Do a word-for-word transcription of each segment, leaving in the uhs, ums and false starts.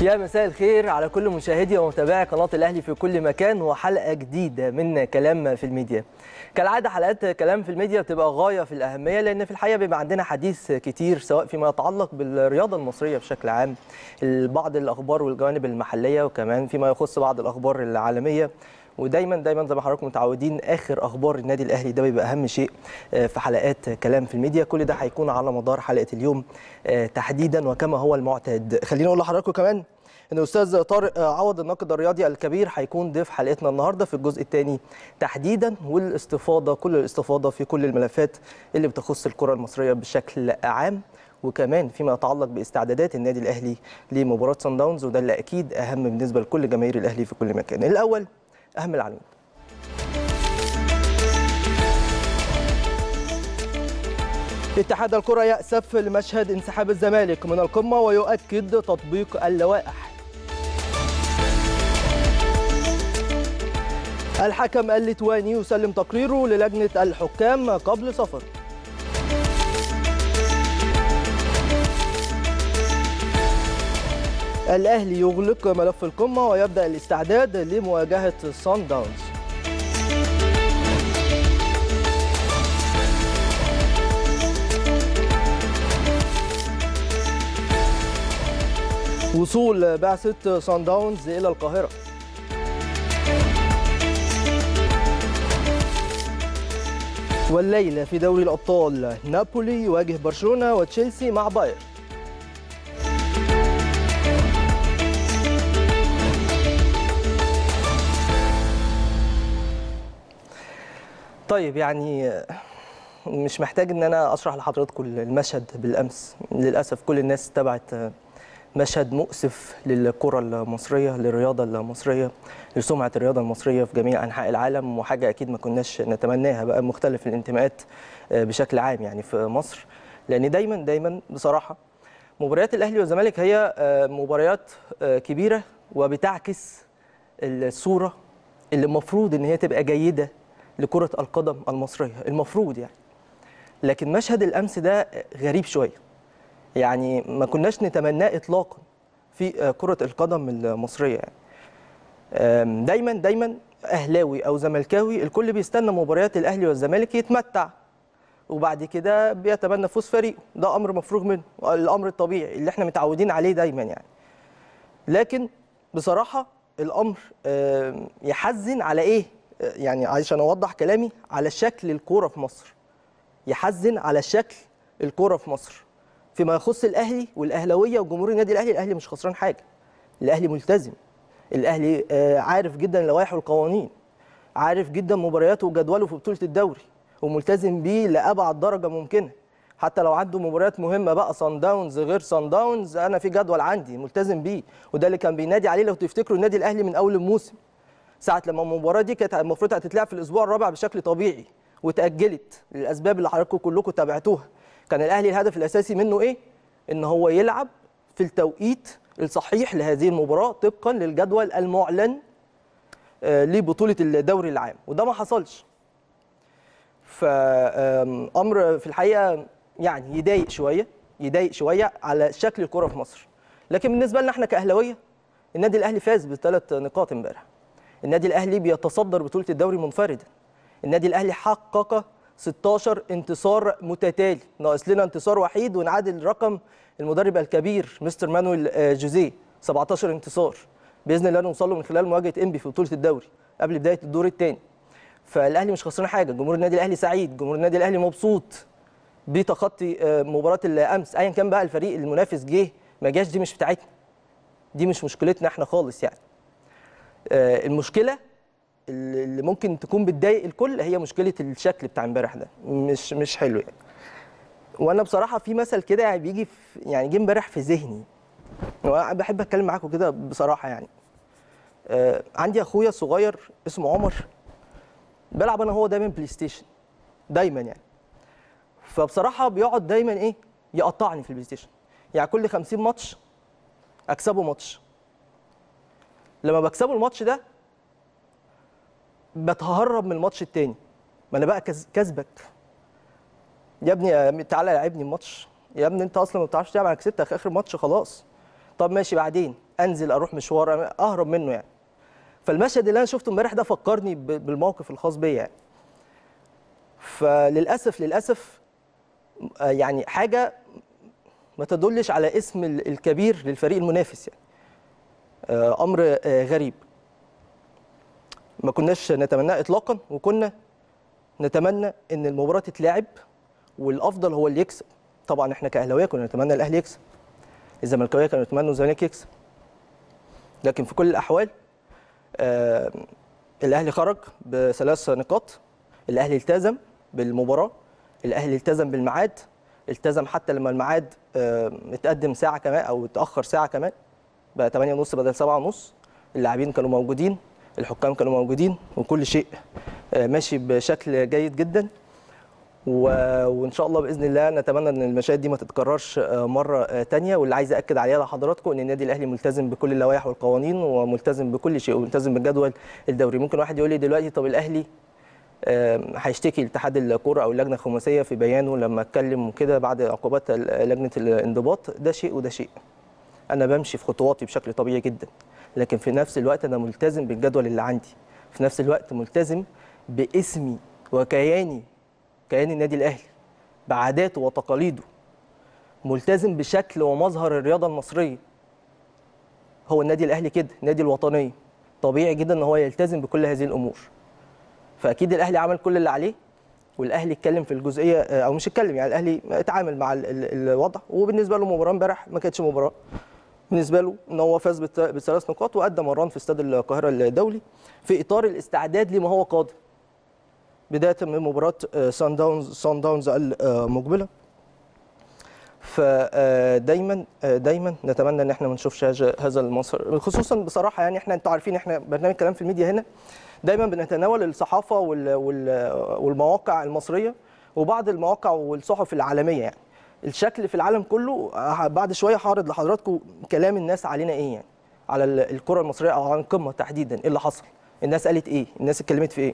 يا مساء الخير على كل مشاهدي ومتابعي قناة الأهلي في كل مكان، وحلقة جديدة من كلام في الميديا. كالعادة حلقات كلام في الميديا بتبقى غاية في الأهمية، لأن في الحقيقة بيبقى عندنا حديث كتير سواء فيما يتعلق بالرياضة المصرية بشكل عام، بعض الأخبار والجوانب المحلية، وكمان فيما يخص بعض الأخبار العالمية. ودايما دايما زي ما حضراتكم متعودين اخر اخبار النادي الاهلي ده بيبقى اهم شيء في حلقات كلام في الميديا. كل ده هيكون على مدار حلقه اليوم تحديدا وكما هو المعتاد. خليني اقول لحضراتكم كمان ان الاستاذ طارق عوض الناقد الرياضي الكبير هيكون ضيف حلقتنا النهارده في الجزء الثاني تحديدا، والاستفاضه كل الاستفاضه في كل الملفات اللي بتخص الكره المصريه بشكل عام، وكمان فيما يتعلق باستعدادات النادي الاهلي لمباراه صن داونز، وده اللي اكيد اهم بالنسبه لكل جماهير الاهلي في كل مكان. الاول أهم العناوين. اتحاد الكرة يأسف لمشهد انسحاب الزمالك من القمة ويؤكد تطبيق اللوائح. الحكم الليتواني يسلم تقريره للجنة الحكام قبل سفر. الأهلي يغلق ملف القمة ويبدأ الاستعداد لمواجهة صن داونز. وصول بعثة صن داونز إلى القاهرة. والليلة في دوري الأبطال نابولي يواجه برشلونة وتشيلسي مع باير. طيب يعني مش محتاج ان انا اشرح لحضراتكم المشهد بالامس. للاسف كل الناس تابعت مشهد مؤسف للكره المصريه، للرياضه المصريه، لسمعه الرياضه المصريه في جميع انحاء العالم، وحاجه اكيد ما كناش نتمناها بقى مختلف الانتماءات بشكل عام يعني في مصر. لان دايما دايما بصراحه مباريات الاهلي والزمالك هي مباريات كبيره وبتعكس الصوره اللي المفروض ان هي تبقى جيده لكرة القدم المصرية المفروض يعني. لكن مشهد الأمس ده غريب شوية، يعني ما كناش نتمناه إطلاقا في كرة القدم المصرية يعني. دايما دايما أهلاوي أو زملكاوي الكل بيستنى مباريات الأهلي والزمالك يتمتع، وبعد كده بيتمنى فوز فريقه. ده أمر مفروغ منه، الأمر الطبيعي اللي احنا متعودين عليه دايما يعني. لكن بصراحة الأمر يحزن على إيه؟ يعني عشان اوضح كلامي، على شكل الكوره في مصر. يحزن على شكل الكوره في مصر فيما يخص الاهلي والاهلاويه وجمهور النادي الاهلي. الاهلي مش خسران حاجه، الاهلي ملتزم، الاهلي عارف جدا اللوائح والقوانين، عارف جدا مبارياته وجدوله في بطوله الدوري، وملتزم بيه لابعد درجه ممكنه. حتى لو عنده مباريات مهمه بقى صن داونز غير صن داونز، انا في جدول عندي ملتزم بيه، وده اللي كان بينادي عليه لو تفتكروا النادي الاهلي من اول الموسم، ساعة لما المباراة دي كانت المفروض هتتلعب في الأسبوع الرابع بشكل طبيعي وتأجلت للأسباب اللي حضراتكم كلكم تابعتوها. كان الأهلي الهدف الأساسي منه إيه؟ إن هو يلعب في التوقيت الصحيح لهذه المباراة طبقا للجدول المعلن لبطولة الدوري العام، وده ما حصلش. فأمر في الحقيقة يعني يضايق شوية، يضايق شوية على شكل الكرة في مصر. لكن بالنسبة لنا احنا كأهلاوية، النادي الأهلي فاز بثلاث نقاط امبارح. النادي الأهلي بيتصدر بطولة الدوري منفردا. النادي الأهلي حقق ستاشر انتصار متتالي، ناقص لنا انتصار وحيد ونعادل رقم المدرب الكبير مستر مانويل جوزيه، سبعتاشر انتصار بإذن الله نوصل له من خلال مواجهة إنبي في بطولة الدوري قبل بداية الدور الثاني. فالأهلي مش خسران حاجة، جمهور النادي الأهلي سعيد، جمهور النادي الأهلي مبسوط بتخطي مباراة الأمس. أيا كان بقى الفريق المنافس جه ما جاش، دي مش بتاعتنا، دي مش مشكلتنا احنا خالص يعني. المشكله اللي ممكن تكون بتضايق الكل هي مشكله الشكل بتاع امبارح ده، مش مش حلو يعني. وانا بصراحه في مثل كده يعني بيجي في يعني جه امبارح في ذهني، وانا بحب اتكلم معاكم كده بصراحه يعني. آه عندي اخويا صغير اسمه عمر، بلعب انا هو دايما بلاي ستيشن دايما يعني. فبصراحه بيقعد دايما ايه يقطعني في البلاي ستيشن، يعني كل خمسين ماتش اكسبه ماتش. لما بكسبه الماتش ده بتهرب من الماتش التاني، ما انا بقى كسبك يا ابني، تعالى لعبني الماتش يا ابني، انت اصلا ما بتعرفش تلعب، انا كسبتك اخر ماتش خلاص. طب ماشي بعدين، انزل اروح مشوار اهرب منه يعني. فالمشهد اللي انا شفته امبارح ده فكرني بالموقف الخاص بيا يعني. فللاسف للاسف يعني حاجه ما تدلش على اسم الكبير للفريق المنافس يعني. امر غريب ما كناش نتمناه اطلاقا، وكنا نتمنى ان المباراه تتلعب والافضل هو اللي يكسب. طبعا احنا كاهلاويه كنا نتمنى الاهلي يكسب، الزملكاويه كانوا يتمنوا الزمالك يكسب، لكن في كل الاحوال آه الاهلي خرج بثلاث نقاط. الاهلي التزم بالمباراه، الاهلي التزم بالميعاد، التزم حتى لما الميعاد آه اتقدم ساعه كمان او اتاخر ساعه كمان، بقى ثمانية ونص بدل سبعة ونص. اللاعبين كانوا موجودين، الحكام كانوا موجودين، وكل شيء آه ماشي بشكل جيد جدا. وان شاء الله باذن الله نتمنى ان المشاهد دي ما تتكررش مره ثانيه. واللي عايز اكد عليها لحضراتكم ان النادي الاهلي ملتزم بكل اللوائح والقوانين وملتزم بكل شيء وملتزم بالجدول الدوري. ممكن واحد يقول لي دلوقتي طب الاهلي هيشتكي لاتحاد الكوره او اللجنه الخماسيه في بيانه لما اتكلم كده بعد عقوبات لجنه الانضباط. ده شيء وده شيء، انا بمشي في خطواتي بشكل طبيعي جدا، لكن في نفس الوقت انا ملتزم بالجدول اللي عندي، في نفس الوقت ملتزم باسمي وكياني كيان النادي الاهلي بعاداته وتقاليده، ملتزم بشكل ومظهر الرياضه المصريه. هو النادي الاهلي كده، النادي الوطني، طبيعي جدا ان هو يلتزم بكل هذه الامور. فاكيد الاهلي عمل كل اللي عليه، والاهلي اتكلم في الجزئيه او مش اتكلم يعني، الاهلي اتعامل مع الوضع. وبالنسبه له مباراه امبارح ما كانتش مباراه، بالنسبه له ان هو فاز بثلاث نقاط وادى مران في استاد القاهره الدولي في اطار الاستعداد لما هو قادم، بدايه من مباراه سان داونز سان داونز المقبله. فدايما دايما نتمنى ان احنا ما نشوفش هذا المنظر، خصوصا بصراحه يعني احنا انتوا عارفين احنا برنامج كلام في الميديا هنا دايما بنتناول الصحافه والمواقع المصريه وبعض المواقع والصحف العالميه يعني. الشكل في العالم كله بعد شويه هعرض لحضراتكم كلام الناس علينا ايه يعني، على الكره المصريه او على القمه تحديدا، ايه اللي حصل، الناس قالت ايه، الناس اتكلمت في ايه.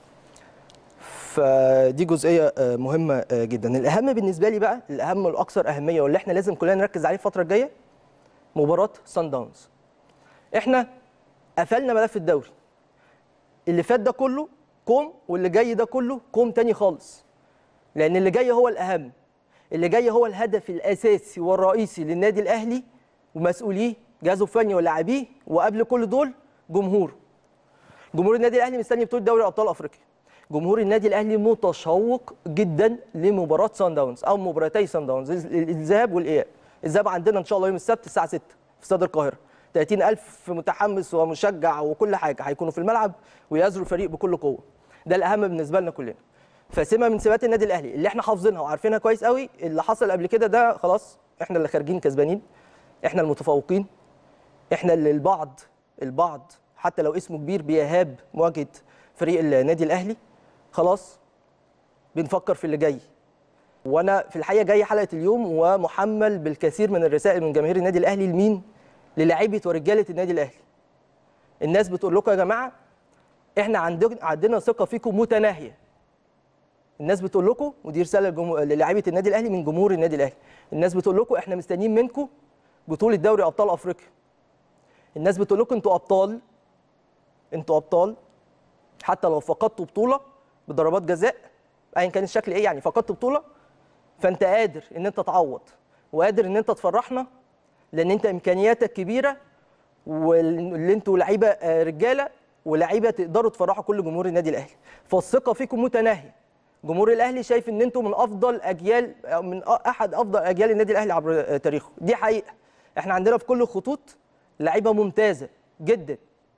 فدي جزئيه مهمه جدا. الاهم بالنسبه لي بقى، الاهم والاكثر اهميه واللي احنا لازم كلنا نركز عليه الفتره الجايه، مباراه سان داونز. احنا قفلنا ملف الدوري، اللي فات ده كله كوم، واللي جاي ده كله كوم تاني خالص، لان اللي جاي هو الاهم، اللي جاي هو الهدف الاساسي والرئيسي للنادي الاهلي ومسؤوليه جهازه الفني ولاعبيه، وقبل كل دول جمهوره. جمهور النادي الاهلي مستني بطوله دوري ابطال افريقيا، جمهور النادي الاهلي متشوق جدا لمباراه سان داونز او مباراتي سان داونز، الذهاب والاياب. الذهاب عندنا ان شاء الله يوم السبت الساعه ستة في استاد القاهره، ثلاثين ألف متحمس ومشجع وكل حاجه هيكونوا في الملعب ويزروا الفريق بكل قوه. ده الاهم بالنسبه لنا كلنا. فسمه من سمات النادي الاهلي اللي احنا حافظينها وعارفينها كويس قوي، اللي حصل قبل كده ده خلاص احنا اللي خارجين كسبانين، احنا المتفوقين، احنا اللي البعض البعض حتى لو اسمه كبير بيهاب مواجهه فريق النادي الاهلي. خلاص بنفكر في اللي جاي. وانا في الحقيقه جاي حلقه اليوم ومحمل بالكثير من الرسائل من جماهير النادي الاهلي. لمين؟ للاعيبه ورجاله النادي الاهلي. الناس بتقول لكم يا جماعه احنا عندنا عندنا ثقه فيكم متناهيه. الناس بتقول لكم، ودي رساله للاعيبه النادي الاهلي من جمهور النادي الاهلي، الناس بتقول لكم احنا مستنيين منكم بطوله دوري ابطال افريقيا. الناس بتقول لكم انتوا ابطال، انتوا ابطال حتى لو فقدتوا بطوله بضربات جزاء ايا كان الشكل ايه، يعني فقدت بطوله فانت قادر ان انت تعوض وقادر ان انت تفرحنا، لان انت امكانياتك كبيره واللي انتوا لعيبه رجاله ولاعيبه تقدروا تفرحوا كل جمهور النادي الاهلي. فالثقه فيكم متناهيه. جمهور الاهلي شايف ان انتوا من افضل اجيال، من احد افضل اجيال النادي الاهلي عبر تاريخه، دي حقيقه. احنا عندنا في كل الخطوط لعيبه ممتازه جدا،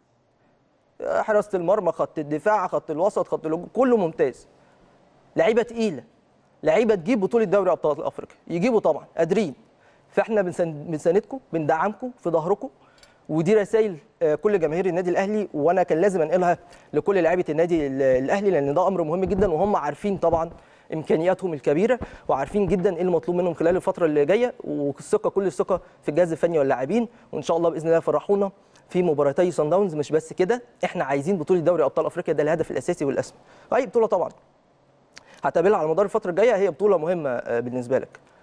حراسه المرمى، خط الدفاع، خط الوسط، خط الهجوم، كله ممتاز. لعيبه تقيله، لعيبه تجيب بطوله دوري ابطال افريقيا، يجيبوا طبعا قادرين. فاحنا بنساندكم، بندعمكم، في ظهركم. ودي رسائل كل جماهير النادي الاهلي، وانا كان لازم انقلها لكل لاعيبه النادي الاهلي، لان ده امر مهم جدا، وهم عارفين طبعا امكانياتهم الكبيره وعارفين جدا ايه المطلوب منهم خلال الفتره اللي جايه، والثقه كل الثقه في الجهاز الفني واللاعبين. وان شاء الله باذن الله يفرحونا في مباراتي سان داونز. مش بس كده، احنا عايزين بطوله دوري ابطال افريقيا، ده الهدف الاساسي والاسمى. اي بطوله طبعا هتقابلها على مدار الفتره الجايه هي بطوله مهمه بالنسبه لك،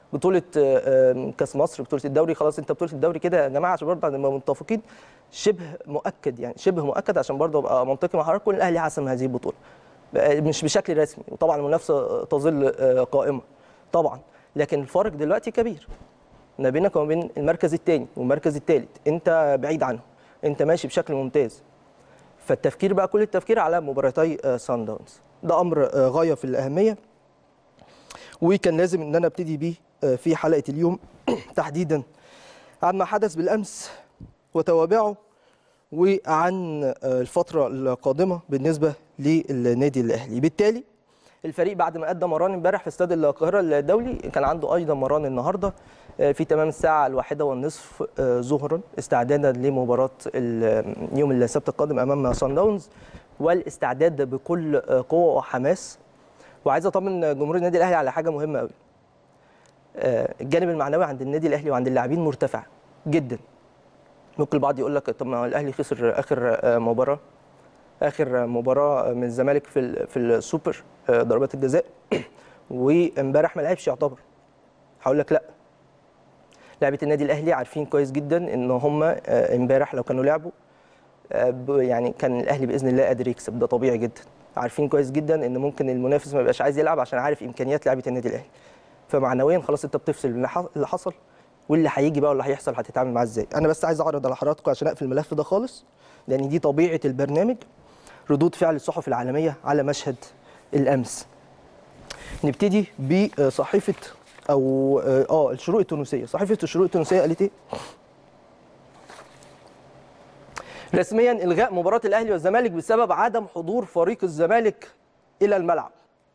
بطوله كاس مصر، بطوله الدوري. خلاص انت بطوله الدوري كده يا جماعه عشان برضه نبقى متفقين شبه مؤكد، يعني شبه مؤكد عشان برضه ابقى منطقي مع حضراتكم، الاهلي حسم هذه البطوله مش بشكل رسمي، وطبعا المنافسه تظل قائمه طبعا، لكن الفارق دلوقتي كبير ما بينك وما بين المركز الثاني والمركز الثالث، انت بعيد عنه، انت ماشي بشكل ممتاز. فالتفكير بقى كل التفكير على مباراتي سان داونز، ده امر غايه في الاهميه، وكان لازم ان انا ابتدي بيه في حلقه اليوم تحديدا عن ما حدث بالامس وتوابعه، وعن الفتره القادمه بالنسبه للنادي الاهلي. بالتالي الفريق بعد ما ادى مران امبارح في استاد القاهره الدولي، كان عنده ايضا مران النهارده في تمام الساعه الواحدة والنصف ظهرا استعدادا لمباراه يوم السبت القادم امام سان داونز، والاستعداد بكل قوه وحماس. وعايز اطمن جمهور النادي الاهلي على حاجه مهمه قوي، الجانب المعنوي عند النادي الاهلي وعند اللاعبين مرتفع جدا. ممكن البعض يقول لك طب ما الاهلي خسر اخر مباراه اخر مباراه من الزمالك في في السوبر ضربات الجزاء وامبارح ما لعبش يعتبر. هقول لك لا، لعبه النادي الاهلي عارفين كويس جدا ان هم امبارح لو كانوا لعبوا يعني كان الاهلي باذن الله قادر يكسب، ده طبيعي جدا. عارفين كويس جدا ان ممكن المنافس ما يبقاش عايز يلعب عشان عارف امكانيات لعبه النادي الاهلي، فمعنويا خلاص انت بتفصل اللي حصل واللي هيجي بقى واللي هيحصل هتتعامل معاه ازاي. انا بس عايز اعرض على حضراتكم عشان اقفل الملف ده خالص، لان دي طبيعه البرنامج، ردود فعل الصحف العالميه على مشهد الامس. نبتدي بصحيفه او اه الشروق التونسيه. صحيفه الشروق التونسيه قالت ايه؟ رسميا الغاء مباراه الاهلي والزمالك بسبب عدم حضور فريق الزمالك الى الملعب.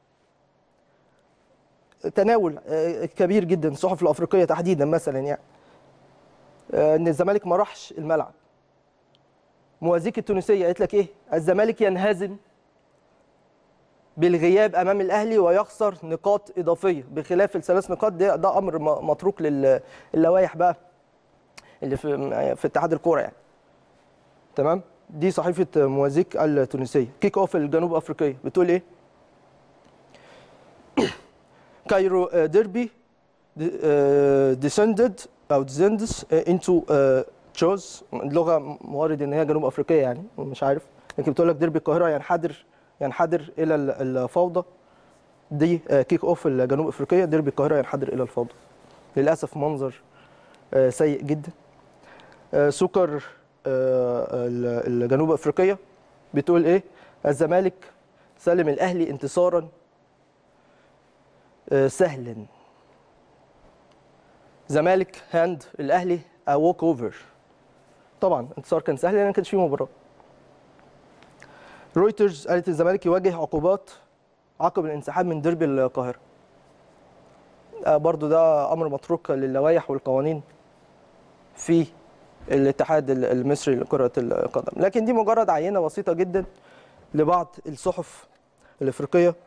تناول كبير جدا الصحف الافريقيه تحديدا مثلا يعني ان الزمالك ما راحش الملعب. موازيك التونسيه قالت لك ايه؟ الزمالك ينهزم بالغياب امام الاهلي ويخسر نقاط اضافيه بخلاف الثلاث نقاط. ده, ده امر متروك للوائح بقى اللي في في اتحاد الكوره يعني. تمام؟ دي صحيفه موازيك التونسيه. كيك اوف الجنوب افريقيه بتقول ايه؟ كايرو ديربي ديسندد او ديسندس انتو تشوز، اللغه موارد ان هي جنوب افريقيه يعني مش عارف، لكن بتقول لك ديربي القاهره ينحدر ينحدر الى الفوضى. دي كيك اوف الجنوب افريقيه، ديربي القاهره ينحدر الى الفوضى. للاسف منظر سيء جدا. سكر الجنوب افريقيه بتقول ايه؟ الزمالك سلم الاهلي انتصارا سهلا. زمالك هاند الاهلي ووك اوفر. طبعا انتصار كان سهل لان ما كانش فيه مباراه. رويترز قالت الزمالك يواجه عقوبات عقب الانسحاب من ديربي القاهره. برضو ده امر متروك للوائح والقوانين في الاتحاد المصري لكره القدم، لكن دي مجرد عينه بسيطه جدا لبعض الصحف الافريقيه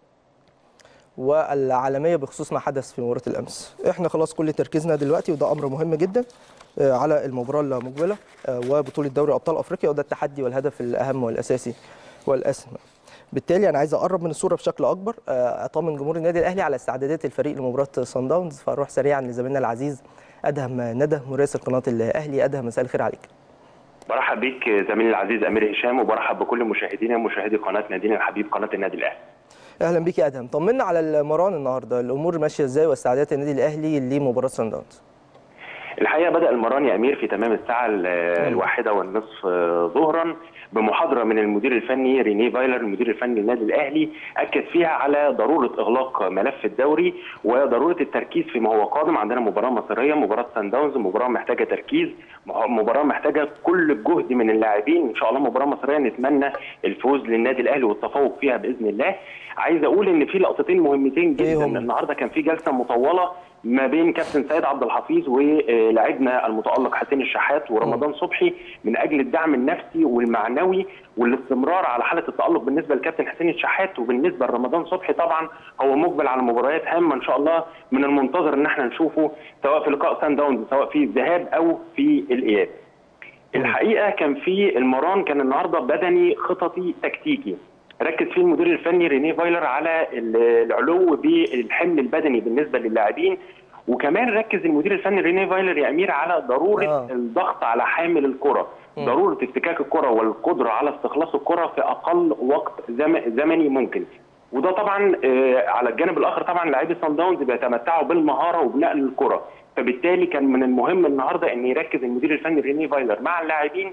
والعالميه بخصوص ما حدث في مباراه الامس. احنا خلاص كل تركيزنا دلوقتي وده امر مهم جدا على المباراه المقبله وبطوله دوري ابطال افريقيا، وده التحدي والهدف الاهم والاساسي والاسمى. بالتالي انا عايز اقرب من الصوره بشكل اكبر، اطمن جمهور النادي الاهلي على استعدادات الفريق لمباراه سان داونز. فاروح سريعا لزميلنا العزيز ادهم ندى مراسل قناه الاهلي. ادهم مساء الخير عليك. برحب بيك زميلي العزيز امير هشام، وبرحب بكل مشاهدينا ومشاهدي قناه نادينا الحبيب قناه النادي الاهلي. اهلا بيك يا ادهم، طمنا على المران النهارده، الامور ماشيه ازاي واستعدادات النادي الاهلي لمباراه سان داونز؟ الحقيقه بدا المران يا امير في تمام الساعه الواحدة والنصف ظهرا بمحاضره من المدير الفني ريني فايلر المدير الفني للنادي الاهلي، اكد فيها على ضروره اغلاق ملف الدوري وضروره التركيز فيما هو قادم. عندنا مباراه مصيريه، مباراه سان داونز، مباراه محتاجه تركيز، مباراه محتاجه كل الجهد من اللاعبين، ان شاء الله مباراه مصيريه نتمنى الفوز للنادي الاهلي والتفوق فيها باذن الله. عايز اقول ان في لقطتين مهمتين جدا. النهارده كان في جلسه مطوله ما بين كابتن سيد عبد الحفيظ ولاعبنا المتالق حسين الشحات ورمضان صبحي من اجل الدعم النفسي والمعنوي والاستمرار على حاله التالق بالنسبه للكابتن حسين الشحات، وبالنسبه لرمضان صبحي طبعا هو مقبل على مباريات هامه ان شاء الله من المنتظر ان احنا نشوفه سواء في لقاء سان داونز سواء في الذهاب او في الاياب. الحقيقه كان في المران كان النهارده بدني خططي تكتيكي، ركز فيه المدير الفني ريني فايلر على العلو بالحمل البدني بالنسبه للاعبين، وكمان ركز المدير الفني ريني فايلر يا امير على ضروره آه. الضغط على حامل الكره، ضروره افتكاك الكره والقدره على استخلاص الكره في اقل وقت زمني ممكن. وده طبعا على الجانب الاخر طبعا لاعبي صن داونز بيتمتعوا بالمهاره وبنقل الكره، فبالتالي كان من المهم النهارده ان يركز المدير الفني ريني فايلر مع اللاعبين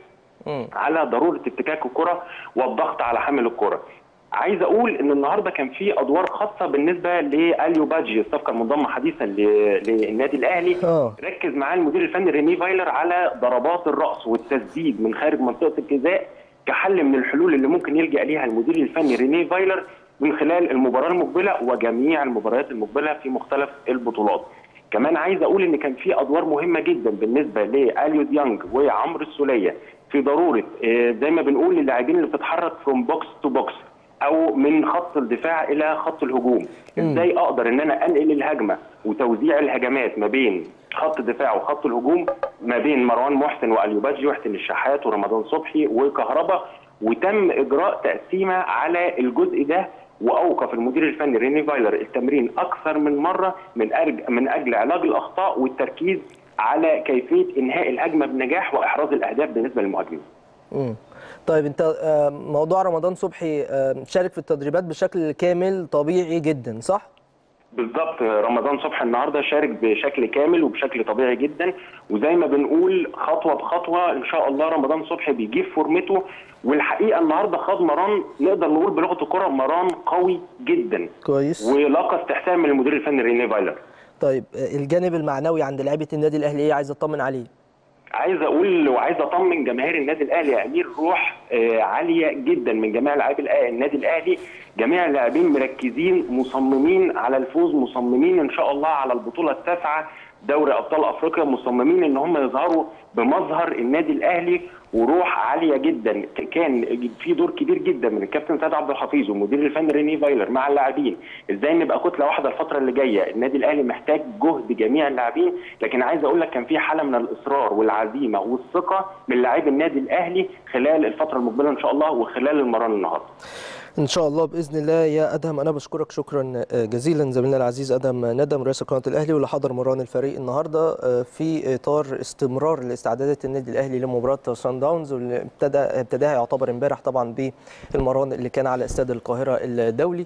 على ضروره افتكاك الكره والضغط على حامل الكره. عايز اقول ان النهارده كان في ادوار خاصه بالنسبه لاليو بادجي، الصفقه المنضمه حديثا للنادي الاهلي. أوه. ركز معاه المدير الفني ريني فايلر على ضربات الراس والتسديد من خارج منطقه الجزاء كحل من الحلول اللي ممكن يلجا ليها المدير الفني ريني فايلر من خلال المباراه المقبله وجميع المباريات المقبله في مختلف البطولات. كمان عايز اقول ان كان في ادوار مهمه جدا بالنسبه لاليو ديانج وعمرو السوليه في ضروره زي ما بنقول للاعبين اللي بتتحرك فروم بوكس تو بوكس او من خط الدفاع الى خط الهجوم. ازاي اقدر ان انا انقل الهجمه وتوزيع الهجمات ما بين خط الدفاع وخط الهجوم ما بين مروان محسن واليو بادجي وحسين الشحات ورمضان صبحي وكهربا، وتم اجراء تقسيمه على الجزء ده، واوقف المدير الفني ريني فايلر التمرين اكثر من مره من اجل من اجل علاج الاخطاء والتركيز على كيفيه انهاء الهجمه بنجاح واحراز الاهداف بالنسبه للمهاجمين. امم طيب انت موضوع رمضان صبحي شارك في التدريبات بشكل كامل طبيعي جدا صح؟ بالظبط، رمضان صبحي النهارده شارك بشكل كامل وبشكل طبيعي جدا، وزي ما بنقول خطوه بخطوه ان شاء الله رمضان صبحي بيجيب فورمته، والحقيقه النهارده خد مران نقدر نقول بلغه الكره مران قوي جدا كويس ولاقى استحسان من المدير الفني ريني فايلر. طيب الجانب المعنوي عند لعيبه النادي الاهلي ايه عايز اطمن عليه؟ عايز اقول وعايز اطمن جماهير النادي الاهلي يا امير، روح آه عاليه جدا من جميع لاعبي النادي الاهلي، جميع اللاعبين مركزين مصممين على الفوز، مصممين ان شاء الله على البطوله التاسعه دوري ابطال افريقيا، مصممين ان هم يظهروا بمظهر النادي الاهلي وروح عاليه جدا. كان في دور كبير جدا من الكابتن سيد عبد الحفيظ والمدير الفني ريني فايلر مع اللاعبين، ازاي نبقى كتله واحده الفتره اللي جايه. النادي الاهلي محتاج جهد جميع اللاعبين، لكن عايز اقول لك كان في حاله من الاصرار والعزيمه والثقه من لاعبي النادي الاهلي خلال الفتره المقبله ان شاء الله وخلال المران النهارده. ان شاء الله باذن الله يا ادهم. انا بشكرك شكرا جزيلا زميلنا العزيز ادهم ندم رئيس قناه الاهلي واللي حضر مران الفريق النهارده في اطار استمرار لاستعدادات النادي الاهلي لمباراه صن داونز، واللي ابتدى ابتداها يعتبر امبارح طبعا بالمران اللي كان على استاد القاهره الدولي،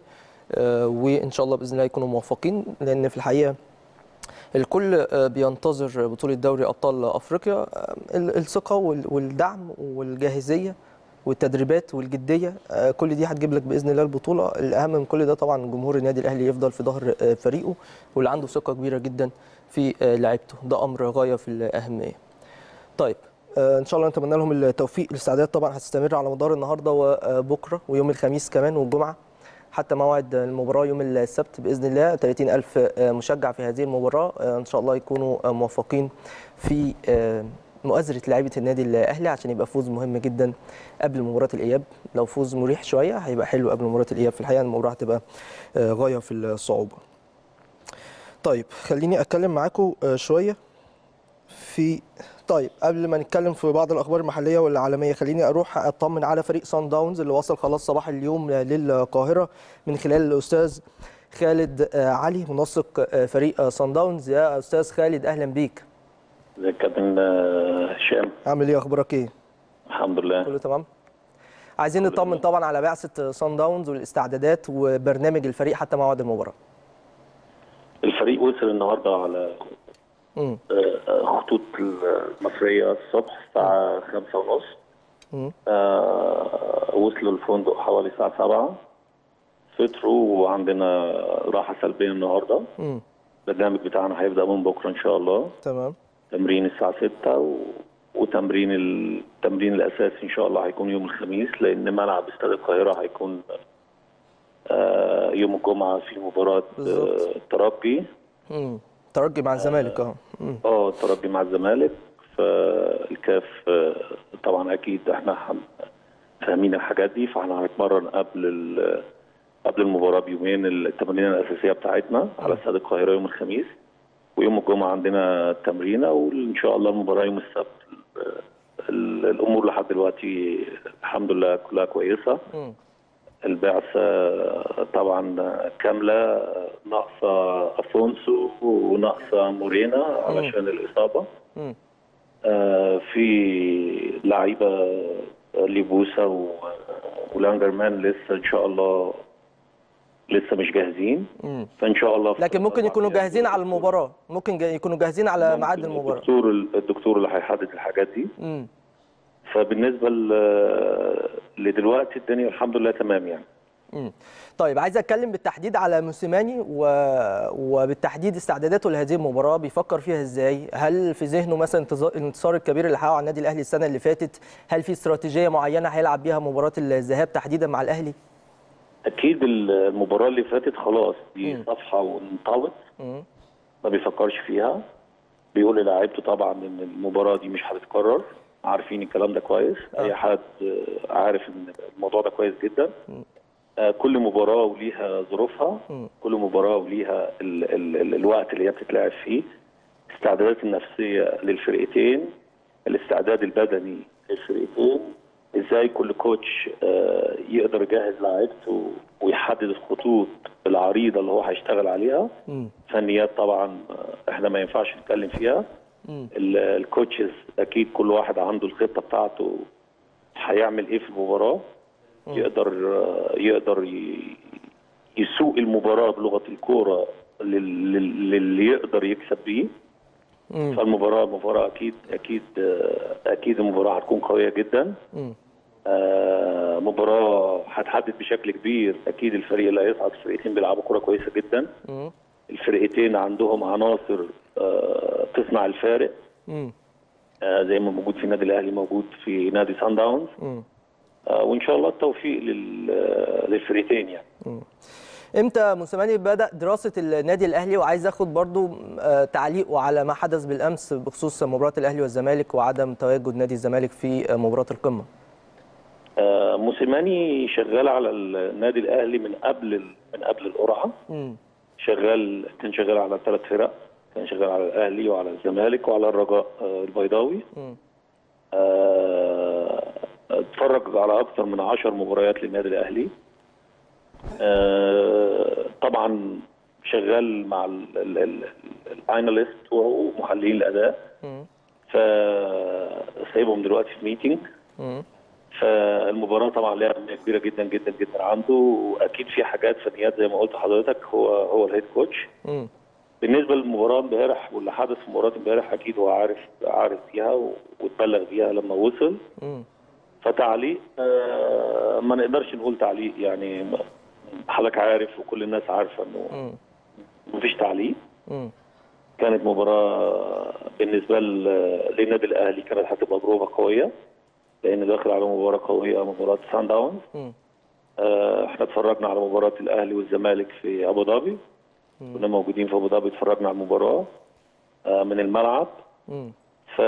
وان شاء الله باذن الله يكونوا موفقين، لان في الحقيقه الكل بينتظر بطوله دوري ابطال افريقيا. الثقه والدعم والجاهزيه والتدريبات والجديه كل دي هتجيب لك باذن الله البطوله. الاهم من كل ده طبعا جمهور النادي الاهلي يفضل في ظهر فريقه واللي عنده ثقه كبيره جدا في لعيبته، ده امر غايه في الاهميه. طيب ان شاء الله نتمنى لهم التوفيق. الاستعدادات طبعا هتستمر على مدار النهارده وبكره ويوم الخميس كمان والجمعه حتى موعد المباراه يوم السبت باذن الله. ثلاثين ألف مشجع في هذه المباراه ان شاء الله يكونوا موفقين في مؤازرة لعيبة النادي الأهلي عشان يبقى فوز مهم جدا قبل مباراة الإياب. لو فوز مريح شوية هيبقى حلو قبل مباراة الإياب، في الحقيقة المباراة هتبقى غاية في الصعوبة. طيب خليني أتكلم معاكم شوية في طيب قبل ما نتكلم في بعض الأخبار المحلية والعالمية، خليني أروح أطمن على فريق صن داونز اللي وصل خلاص صباح اليوم للقاهرة من خلال الأستاذ خالد علي منسق فريق صن داونز. يا أستاذ خالد أهلا بيك. ازيك يا كابتن هشام؟ عامل ايه، اخبارك ايه؟ الحمد لله كله تمام. عايزين نطمن طبعا على بعثه صن داونز والاستعدادات وبرنامج الفريق حتى موعد المباراه. الفريق وصل النهارده على امم خطوط المصريه الصبح الساعه خمسة ونص. آه وصلوا الفندق حوالي الساعه سبعة، فطروا وعندنا راحه سلبيه النهارده. امم البرنامج بتاعنا هيبدا من بكره ان شاء الله. تمام. تمرين الساعه ستة و... وتمرين التمرين الاساسي ان شاء الله هيكون يوم الخميس، لان ملعب استاد القاهره هيكون آه يوم الجمعه في مباراه آه الترجي. امم الترجي مع الزمالك. اه اه الترجي مع الزمالك. فالكاف آه طبعا اكيد احنا فاهمين الحاجات دي، فاحنا هنتمرن قبل قبل المباراه بيومين التمارين الاساسيه بتاعتنا على استاد القاهره يوم الخميس، ويوم الجمعه عندنا تمرينه، وان شاء الله المباراه يوم السبت. الامور لحد دلوقتي الحمد لله كلها كويسه. البعثه طبعا كامله، ناقصه افونسو وناقصه مورينا علشان الاصابه. مم. آه في لعيبه ليبوسا و- ولانجرمان لسه ان شاء الله لسه مش جاهزين. مم. فان شاء الله في لكن ممكن يكونوا أربع جاهزين على أيام المباراه، ممكن جا- يكونوا جاهزين على ميعاد ممكن المباراه. الدكتور الدكتور اللي هيحدد الحاجات دي. مم. فبالنسبه ل- لدلوقتي الدنيا الحمد لله تمام يعني. مم. طيب عايز اتكلم بالتحديد على موسيماني و... وبالتحديد استعداداته لهذه المباراه، بيفكر فيها ازاي؟ هل في ذهنه مثلا انتظا- الانتصار الكبير اللي حققه على النادي الاهلي السنه اللي فاتت؟ هل في استراتيجيه معينه هيلعب بيها مباراه الذهاب تحديدا مع الاهلي؟ اكيد المباراه اللي فاتت خلاص دي مم. صفحه وانطوت، مم. ما بيفكرش فيها. بيقول للاعيبته طبعا ان المباراه دي مش هتتكرر، عارفين الكلام ده كويس. آه. اي حد عارف ان الموضوع ده كويس جدا. آه، كل مباراه وليها ظروفها، مم. كل مباراه وليها ال ال ال الوقت اللي هي بتتلعب فيه، الاستعدادات النفسيه للفرقتين، الاستعداد البدني للفرقتين، ازاي كل كوتش آه، يقدر يجهز لاعيبته ويحدد الخطوط العريضه اللي هو هيشتغل عليها. مم. فنيات طبعا آه، احنا ما ينفعش نتكلم فيها. مم. ال- الكوتشز اكيد كل واحد عنده الخطه بتاعته هيعمل ايه في المباراه، يقدر آه، يقدر ي- يسوق المباراه بلغه الكوره لل- لل- للي يقدر يكسب بيه. مم. فالمباراه مباراه اكيد اكيد آه، اكيد المباراه هتكون قويه جدا. مم. آه، مباراه هتحدد بشكل كبير اكيد الفريق اللي هيصعد. الفريقين بيلعبوا كوره كويسه جدا، مم. الفرقتين عندهم عناصر آه، تصنع الفارق، مم. آه، زي ما موجود في النادي الاهلي موجود في نادي سان داونز. مم. آه، وان شاء الله التوفيق لل- آه، للفريقين يعني. امتى موسيماني بدأ دراسة النادي الأهلي؟ وعايز اخد برضو آه، تعليقه على ما حدث بالأمس بخصوص مباراة الأهلي والزمالك وعدم تواجد نادي الزمالك في آه، مباراة القمة. آه، موسيماني شغال على النادي الاهلي من قبل ال- من قبل القرعه. مم. شغال كان شغال على ثلاث فرق، كان شغال على الاهلي وعلى الزمالك وعلى الرجاء آه، البيضاوي. مم. آه، اتفرج على اكثر من عشر مباريات للنادي الاهلي. آه، طبعا شغال مع الاناليست ومحللين الاداء، مم. فسايبهم دلوقتي في ميتنج. مم. فالمباراه طبعا لها اهميه كبيره جدا جدا جدا عنده، واكيد في حاجات فنيات زي ما قلت لحضرتك. هو هو الهيد كوتش. مم. بالنسبه للمباراه امبارح واللي حدث في مباراه امبارح اكيد هو عارف عارف بيها واتبلغ بيها لما وصل. مم. فتعليق آه، ما نقدرش نقول تعليق يعني. حضرتك عارف وكل الناس عارفه انه مم. مفيش تعليق. مم. كانت مباراه بالنسبه ل- للنادي الاهلي كانت هتبقى تجربه قويه، لان داخل على مباراه قويه، مباراه سان داونز. مم. آه، احنا اتفرجنا على مباراه الاهلي والزمالك في ابو ظبي، كنا موجودين في ابو ظبي، اتفرجنا على المباراه آه، من الملعب. مم. ف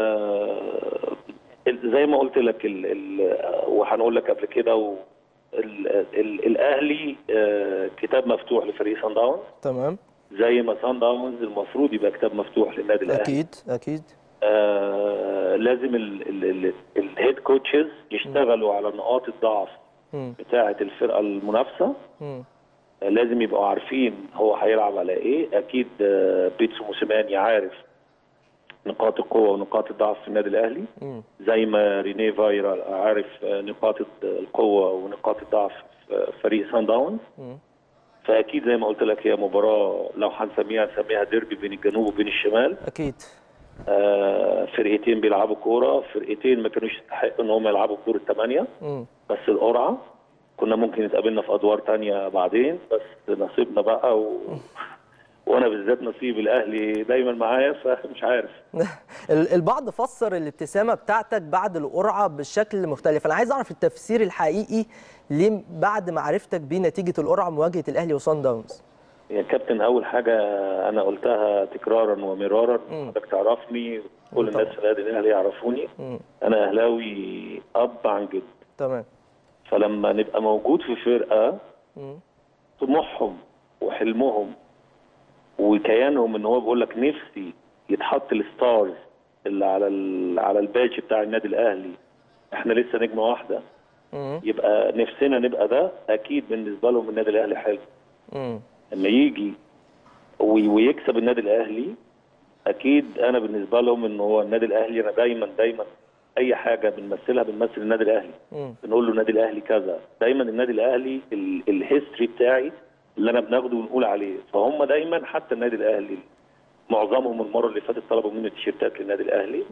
ال- زي ما قلت لك ال... ال... وهنقول لك قبل كده و... ال... ال... الاهلي آه، كتاب مفتوح لفريق سان داونز، تمام. زي ما سان داونز المفروض يبقى كتاب مفتوح للنادي الاهلي. أكيد أكيد. آه لازم ال... ال... ال... الهيد كوتشز يشتغلوا على نقاط الضعف مم. بتاعه الفرقه المنافسه. مم. آه، لازم يبقوا عارفين هو هيلعب على ايه. اكيد آه، بيتسو موسيماني عارف نقاط القوه ونقاط الضعف في النادي الاهلي، مم. زي ما رينيه فايرا عارف آه، نقاط القوه ونقاط الضعف في فريق سان داونز. مم. فاكيد زي ما قلت لك هي مباراه لو هنسميها نسميها ديربي بين الجنوب وبين الشمال. أكيد. آه، فرقتين بيلعبوا كوره، فرقتين ما كانوش يستحقوا ان هم يلعبوا في دور الثمانيه. مم. بس القرعه كنا ممكن نتقابلنا في ادوار تانية بعدين، بس نصيبنا بقى و... وانا بالذات نصيب الاهلي دايما معايا، فمش عارف. ال- البعض فسر الابتسامة بتاعتك بعد القرعة بشكل مختلف. أنا عايز أعرف التفسير الحقيقي ليه بعد معرفتك بنتيجة القرعة مواجهة الأهلي وصن داونز. يا كابتن، اول حاجه انا قلتها تكرارا ومرارا، مم. حضرتك تعرفني، كل طبعا. الناس في النادي الاهلي يعرفوني، مم. انا اهلاوي اب عن جد. تمام. فلما نبقى موجود في فرقه مم. طموحهم وحلمهم وكيانهم ان هو بيقول لك نفسي يتحط الستارز اللي على ال... على الباج بتاع النادي الاهلي، احنا لسه نجمه واحده يبقى نفسنا نبقى ده، اكيد بالنسبه لهم النادي الاهلي حلو. لما يجي ويكسب النادي الاهلي، اكيد انا بالنسبه لهم ان هو النادي الاهلي، انا دايما دايما اي حاجه بنمثلها بنمثل النادي الاهلي. بنقول له النادي الاهلي كذا، دايما النادي الاهلي الهيستوري بتاعي اللي انا بناخده ونقول عليه. فهم دايما حتى النادي الاهلي معظمهم المره اللي فاتت طلبوا مني تيشيرتات للنادي الاهلي.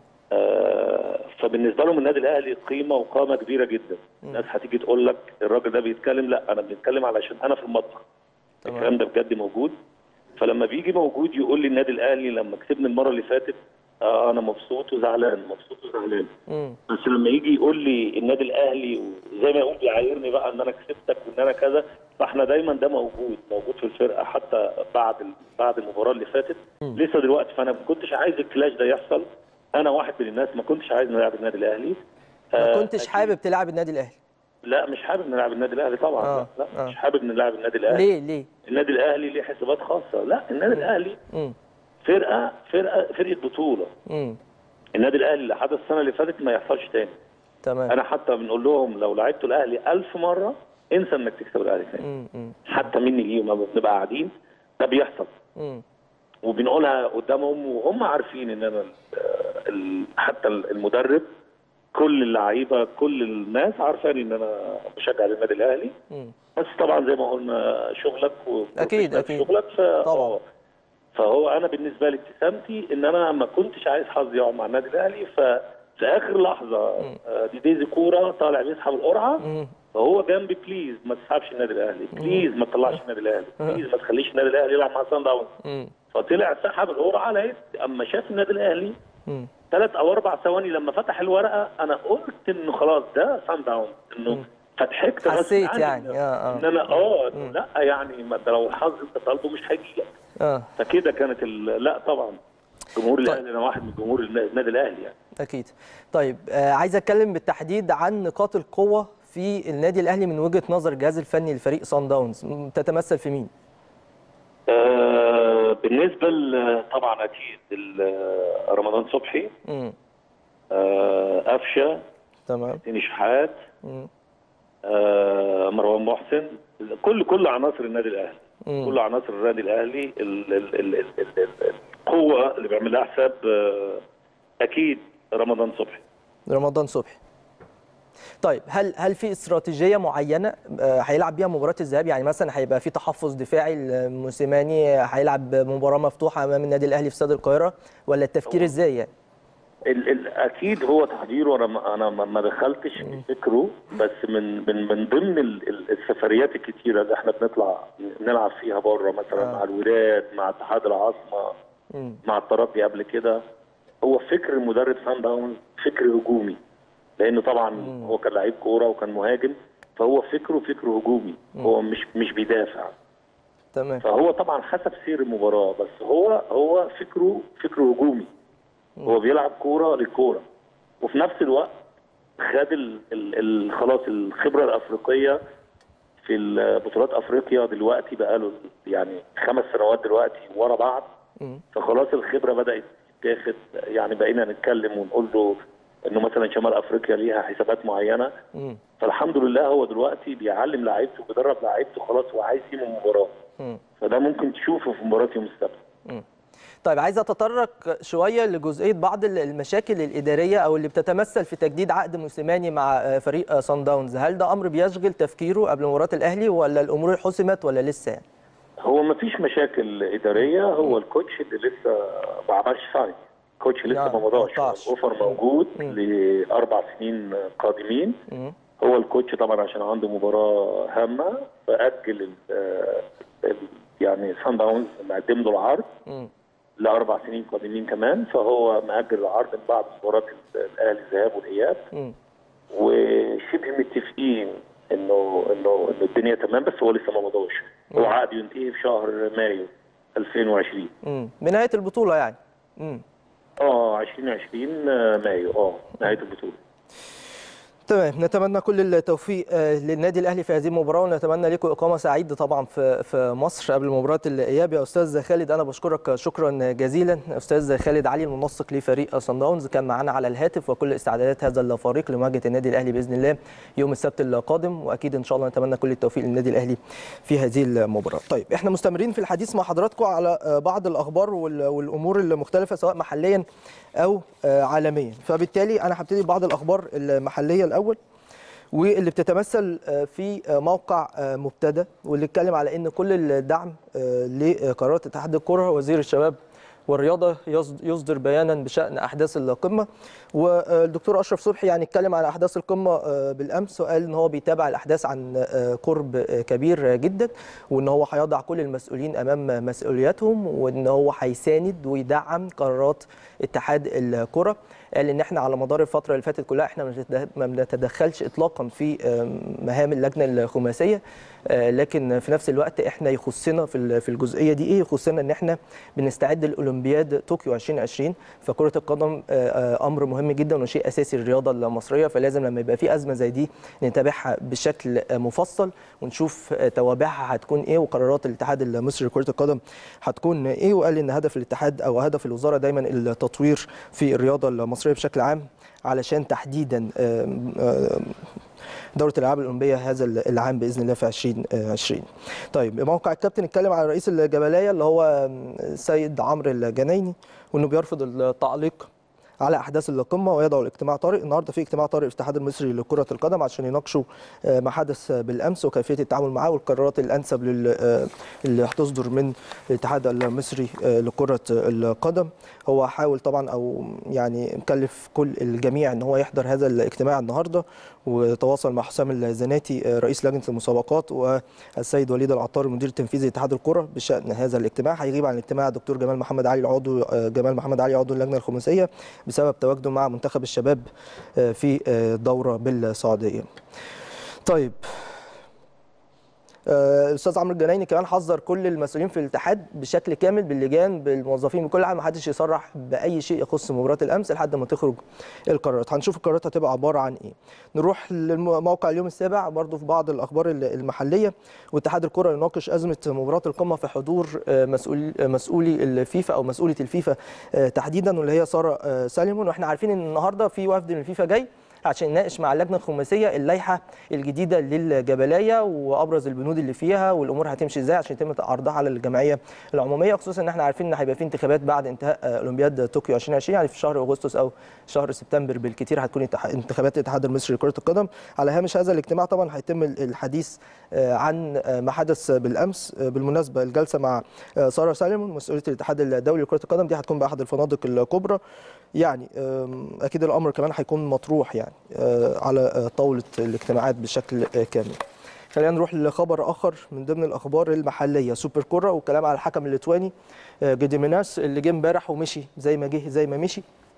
آه فبالنسبه لهم النادي الاهلي قيمه وقامه كبيره جدا. الناس هتيجي تقول لك الراجل ده بيتكلم، لا انا بنتكلم علشان انا في المطبخ. الكلام ده بجد موجود. فلما بيجي موجود يقول لي النادي الاهلي لما كسبنا المره اللي فاتت آه انا مبسوط وزعلان، مبسوط وزعلان. بس لما يجي يقول لي النادي الاهلي وزي ما يقول بيعايرني بقى ان انا كسبتك وان انا كذا، فاحنا دايما ده موجود موجود في الفرقه حتى بعد بعد المباراه اللي فاتت لسه دلوقتي. فانا ما كنتش عايز الكلاش ده يحصل. انا واحد من الناس ما كنتش عايز نلعب النادي الاهلي. ما كنتش حابب تلعب النادي الاهلي؟ لا مش حابب نلعب النادي الاهلي طبعا. آه. لا, لا آه. مش حابب نلعب النادي الاهلي. ليه ليه؟ النادي الاهلي ليه حسابات خاصه. لا النادي الاهلي مم. فرقه فرقه فرقه بطوله. مم. النادي الاهلي اللي حدث السنه اللي فاتت ما يحصلش تاني. تمام. انا حتى بنقول لهم لو لعبتوا الاهلي ألف مره انسى انك تكسب الاهلي تاني. مم. حتى مني ليهم لما بنبقى قاعدين ده بيحصل. مم. وبنقولها قدامهم وهم عارفين ان انا ال حتى المدرب كل اللعيبه كل الناس عارفين ان انا بشجع النادي الاهلي. مم. بس طبعا زي ما قلنا شغلك اكيد اكيد شغلك طبعا. فهو انا بالنسبه لي ابتسامتي ان انا ما كنتش عايز حظي يقع مع النادي الاهلي. ففي اخر لحظه دي ديزي كوره طالع بيسحب القرعه فهو جنبي، بليز ما تسحبش النادي الاهلي، بليز ما تطلعش النادي الاهلي، بليز ما تخليش النادي الاهلي يلعب مع سان داونز. فطلع سحب القرعه. لقيت اما شاف النادي الاهلي ثلاث او اربع ثواني لما فتح الورقه انا قلت انه خلاص ده سان داونز، انه فضحكت حسيت يعني اه اه ان انا اه لا يعني ما ده لو الحظ انت طالبه مش هيجي لك. اه فكده كانت لا طبعا جمهور طيب. الاهلي انا واحد من جمهور النادي الاهلي يعني. اكيد. طيب آه عايز اتكلم بالتحديد عن نقاط القوه في النادي الاهلي من وجهه نظر الجهاز الفني لفريق سان داونز، تتمثل في مين؟ آه بالنسبه طبعا اكيد رمضان صبحي، آه قفشه، تمام، حسين شحات، آه مروان محسن، كل كل عناصر النادي الاهلي. مم. كل عناصر النادي الاهلي ال ال ال ال ال القوه اللي بيعمل لها حساب اكيد رمضان صبحي. رمضان صبحي. طيب هل هل في استراتيجيه معينه هيلعب بيها مباراه الذهاب؟ يعني مثلا هيبقى في تحفظ دفاعي، موسيماني هيلعب مباراه مفتوحه امام النادي الاهلي في استاد القاهره، ولا التفكير ازاي يعني؟ ال ال اكيد هو تحضيره. انا انا ما دخلتش في فكره، بس من من من ضمن السفريات الكتيره اللي احنا بنطلع نلعب فيها بره مثلا آه. مع الوداد، مع اتحاد العاصمه، مم. مع الترجي قبل كده. هو فكر المدرب سان داونز فكر هجومي، لانه طبعا مم. هو كان لعيب كوره وكان مهاجم، فهو فكره فكر هجومي. مم. هو مش مش بيدافع. تمام. فهو طبعا حسب سير المباراه، بس هو هو فكره فكر هجومي. هو بيلعب كوره للكوره، وفي نفس الوقت خد ال ال ال خلاص الخبره الافريقيه في بطولات افريقيا. دلوقتي بقى له يعني خمس سنوات دلوقتي ورا بعض، فخلاص الخبره بدات تاخد. يعني بقينا نتكلم ونقول له انه مثلا شمال افريقيا ليها حسابات معينه، فالحمد لله هو دلوقتي بيعلم لعيبته وبيدرب لعيبته. خلاص هو عايز يسيب المباراه، فده ممكن تشوفه في مباراه يوم السبت. طيب عايز اتطرق شويه لجزئيه بعض المشاكل الاداريه او اللي بتتمثل في تجديد عقد موسيماني مع فريق سان داونز. هل ده امر بيشغل تفكيره قبل مباراه الاهلي، ولا الامور حسمت ولا لسه يعني؟ هو ما فيش مشاكل اداريه. هو الكوتش اللي لسه ما عملش ساين، الكوتش لسه ما مضاش، الاوفر موجود لاربع سنين قادمين. م. هو الكوتش طبعا عشان عنده مباراه هامه فاجل يعني سان داونز مقدم له العرض م. لاربع سنين قادمين كمان، فهو مأجل العرض من بعد مباراه الاهلي الذهاب والاياب، وشبه متفقين انه انه انه الدنيا تمام، بس هو لسه ما مضاش. هو عقد ينتهي في شهر مايو ألفين وعشرين، امم بنهايه البطوله يعني. امم اه ألفين وعشرين مايو اه نهايه البطوله. تمام، نتمنى كل التوفيق للنادي الاهلي في هذه المباراه، ونتمنى لكم اقامه سعيده طبعا في في مصر قبل مباراه الاياب. يا استاذ خالد انا بشكرك شكرا جزيلا. استاذ خالد علي المنسق لفريق صن داونز كان معنا على الهاتف، وكل استعدادات هذا الفريق لمواجهه النادي الاهلي باذن الله يوم السبت القادم، واكيد ان شاء الله نتمنى كل التوفيق للنادي الاهلي في هذه المباراه. طيب احنا مستمرين في الحديث مع حضراتكم على بعض الاخبار والامور المختلفه سواء محليا او عالميا، فبالتالي انا هبتدي ببعض الاخبار المحليه الاول، واللي بتتمثل في موقع مبتدأ، واللي اتكلم على ان كل الدعم لقرارات اتحاد الكره. وزير الشباب والرياضه يصدر بيانا بشان احداث القمه، والدكتور اشرف صبحي يعني اتكلم على احداث القمه بالامس، وقال ان هو بيتابع الاحداث عن قرب كبير جدا، وان هو هيضع كل المسؤولين امام مسؤولياتهم، وان هو هيساند ويدعم قرارات اتحاد الكره. قال ان احنا على مدار الفتره اللي فاتت كلها احنا ما بنتدخلش اطلاقا في مهام اللجنه الخماسيه، لكن في نفس الوقت احنا يخصنا في الجزئيه دي ايه؟ يخصنا ان احنا بنستعد لاولمبياد طوكيو ألفين وعشرين، فكره القدم امر مهم جدا وشيء اساسي للرياضه المصريه، فلازم لما يبقى في ازمه زي دي نتابعها بشكل مفصل ونشوف توابعها هتكون ايه، وقرارات الاتحاد المصري لكره القدم هتكون ايه. وقال ان هدف الاتحاد او هدف الوزاره دايما التطوير في الرياضه المصريه بشكل عام، علشان تحديدا دورة الألعاب الأولمبية هذا العام بإذن الله في ألفين وعشرين. طيب موقع الكابتن اتكلم على رئيس الجبلية اللي هو السيد عمرو الجنايني، وإنه بيرفض التعليق على احداث القمه ويدعو لاجتماع طارئ. النهارده في اجتماع طارئ في الاتحاد المصري لكره القدم عشان يناقشوا ما حدث بالامس وكيفيه التعامل معاه والقرارات الانسب اللي هتصدر من الاتحاد المصري لكره القدم. هو حاول طبعا او يعني مكلف كل الجميع ان هو يحضر هذا الاجتماع النهارده، وتواصل مع حسام الزناتي رئيس لجنه المسابقات والسيد وليد العطار المدير التنفيذي لاتحاد الكره بشان هذا الاجتماع. هيغيب عن الاجتماع الدكتور جمال محمد علي العضو جمال محمد علي عضو اللجنه الخماسيه بسبب تواجده مع منتخب الشباب في دوره بالسعوديه. طيب الاستاذ عمرو الجنايني كمان حذر كل المسؤولين في الاتحاد بشكل كامل باللجان بالموظفين بكل حاجه، ما حدش يصرح باي شيء يخص مباراه الامس لحد ما تخرج القرارات. هنشوف القرارات هتبقى عباره عن ايه. نروح للموقع اليوم السابع برضو في بعض الاخبار المحليه، واتحاد الكره يناقش ازمه مباراه القمه في حضور مسؤول مسؤولي الفيفا او مسؤوله الفيفا تحديدا، واللي هي ساره سالمون. واحنا عارفين ان النهارده في وفد من الفيفا جاي عشان يناقش مع اللجنه الخماسيه اللائحه الجديده للجبليه وابرز البنود اللي فيها والامور هتمشي ازاي عشان يتم عرضها على الجمعيه العموميه، خصوصا ان احنا عارفين ان هيبقى في انتخابات بعد انتهاء اولمبياد طوكيو ألفين وعشرين، يعني في شهر اغسطس او شهر سبتمبر بالكثير هتكون انتخابات الاتحاد المصري لكره القدم. على هامش هذا الاجتماع طبعا هيتم الحديث عن ما حدث بالامس. بالمناسبه الجلسه مع ساره سالمون مسؤوله الاتحاد الدولي لكره القدم دي هتكون باحد الفنادق الكبرى، يعني اكيد الامر كمان هيكون مطروح يعني على طاوله الاجتماعات بشكل كامل. خلينا نروح لخبر اخر من ضمن الاخبار المحليه، سوبر كوره والكلام على الحكم الليتواني جيديميناس اللي جه امبارح ومشي زي ما جه زي ما مشي،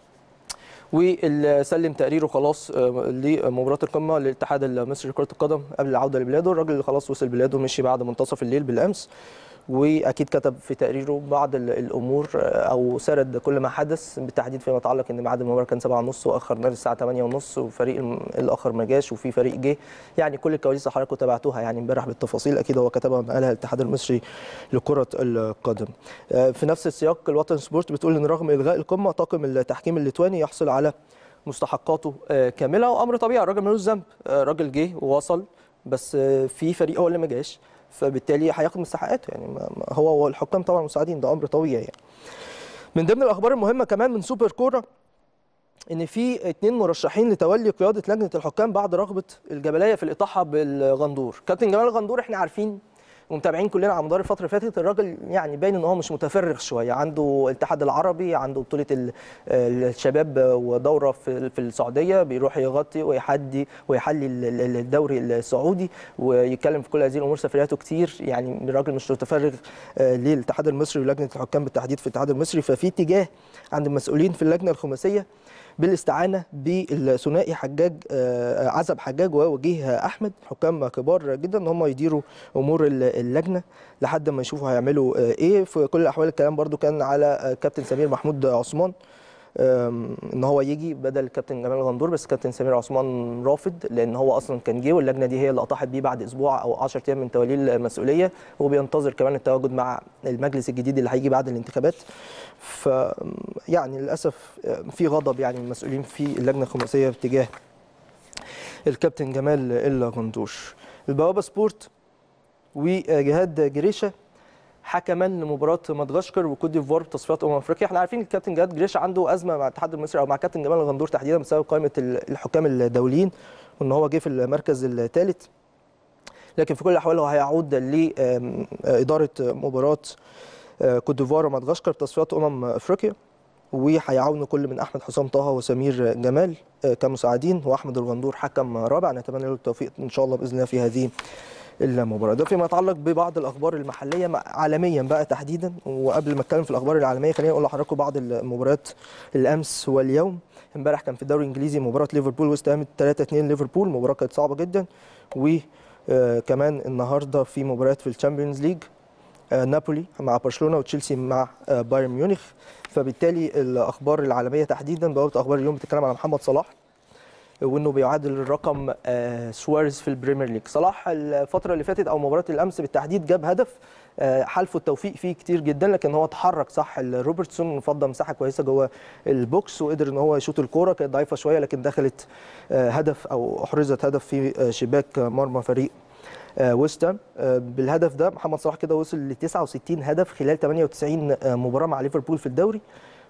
واللي سلم تقريره خلاص لمباراه القمه للاتحاد المصري لكره القدم قبل العوده لبلاده. الراجل اللي خلاص وصل بلاده ومشي بعد منتصف الليل بالامس، واكيد كتب في تقريره بعض الامور او سرد كل ما حدث بالتحديد فيما يتعلق ان ميعاد المباراه كان سبعة ونص واخر الساعه ثمانية ونص وفريق الاخر ما جاش وفي فريق جه، يعني كل الكواليس اللي حضراتكم تابعتوها يعني امبارح بالتفاصيل اكيد هو كتبها وقالها الاتحاد المصري لكره القدم. في نفس السياق الوطن سبورت بتقول ان رغم الغاء القمه طاقم التحكيم الليتواني يحصل على مستحقاته كامله، وامر طبيعي الراجل ملوش ذنب، راجل جه ووصل بس في فريق هو اللي ما جاش فبالتالي هياخد مستحقاته، يعني هو والحكام طبعا مساعدين، ده امر طبيعي يعني. من ضمن الاخبار المهمه كمان من سوبر كوره ان في اثنين مرشحين لتولي قياده لجنه الحكام بعد رغبه الجبليه في الاطاحه بالغندور. كابتن جمال الغندور احنا عارفين ومتابعين كلنا على مدار الفتره اللي فاتت، الراجل يعني باين ان هو مش متفرغ شويه، عنده الاتحاد العربي، عنده بطوله الشباب ودوره في في السعوديه بيروح يغطي ويحدي ويحلي الدوري السعودي ويتكلم في كل هذه الامور، سفرياته كتير، يعني الراجل مش متفرغ للاتحاد المصري ولجنه الحكام بالتحديد في الاتحاد المصري. ففي اتجاه عند المسؤولين في اللجنه الخماسيه بالاستعانه بالثنائي حجاج عزب حجاج ووجيه احمد، حكام كبار جدا، ان هم يديروا امور اللجنه لحد ما يشوفوا هيعملوا ايه. في كل الاحوال الكلام برضو كان على كابتن سمير محمود عثمان ان هو يجي بدل الكابتن جمال الغندور، بس الكابتن سمير عثمان رافض، لان هو اصلا كان جه واللجنه دي هي اللي اطاحت بيه بعد اسبوع او عشرة ايام من توليه المسؤوليه، وبينتظر كمان التواجد مع المجلس الجديد اللي هيجي بعد الانتخابات. ف يعني للاسف في غضب يعني من المسؤولين في اللجنه الخماسيه تجاه الكابتن جمال الغندور. البوابه سبورت وجهاد جريشه حكما لمباراه مدغشقر وكوت ديفوار بتصفيات امم افريقيا. احنا عارفين الكابتن جهاد جريشه عنده ازمه مع الاتحاد المصري او مع كابتن جمال الغندور تحديدا بسبب قائمه الحكام الدوليين، وان هو جه في المركز الثالث. لكن في كل الاحوال هو هيعود لاداره مباراه كوت ديفوار ومدغشقر بتصفيات امم افريقيا، وهيعاونوا كل من احمد حسام طه وسمير جمال كمساعدين، واحمد الغندور حكم رابع. نتمنى له التوفيق ان شاء الله باذن الله في هذه المباراه. ده فيما يتعلق ببعض الاخبار المحليه عالميا بقى تحديدا. وقبل ما اتكلم في الاخبار العالميه خلينا نقول لحضراتكم بعض المباريات الامس واليوم. امبارح كان في الدوري الانجليزي مباراه ليفربول وست هام ثلاثة اثنين ليفربول، مباراه كانت صعبه جدا. وكمان النهارده في مباريات في الشامبيونز ليج، نابولي مع برشلونه وتشيلسي مع بايرن ميونخ. فبالتالي الاخبار العالميه تحديدا بوابه اخبار اليوم بتتكلم على محمد صلاح وانه بيعادل الرقم سواريز في البريمير ليج. صلاح الفتره اللي فاتت او مباراه الامس بالتحديد جاب هدف حالفه التوفيق فيه كتير جدا، لكن هو اتحرك صح. روبرتسون فضى مساحه كويسه جوه البوكس وقدر ان هو يشوط الكوره، كانت ضعيفه شويه لكن دخلت هدف او احرزت هدف في شباك مرمى فريق ويست هام. بالهدف ده محمد صلاح كده وصل ل تسعة وستين هدف خلال ثمانية وتسعين مباراه مع ليفربول في الدوري،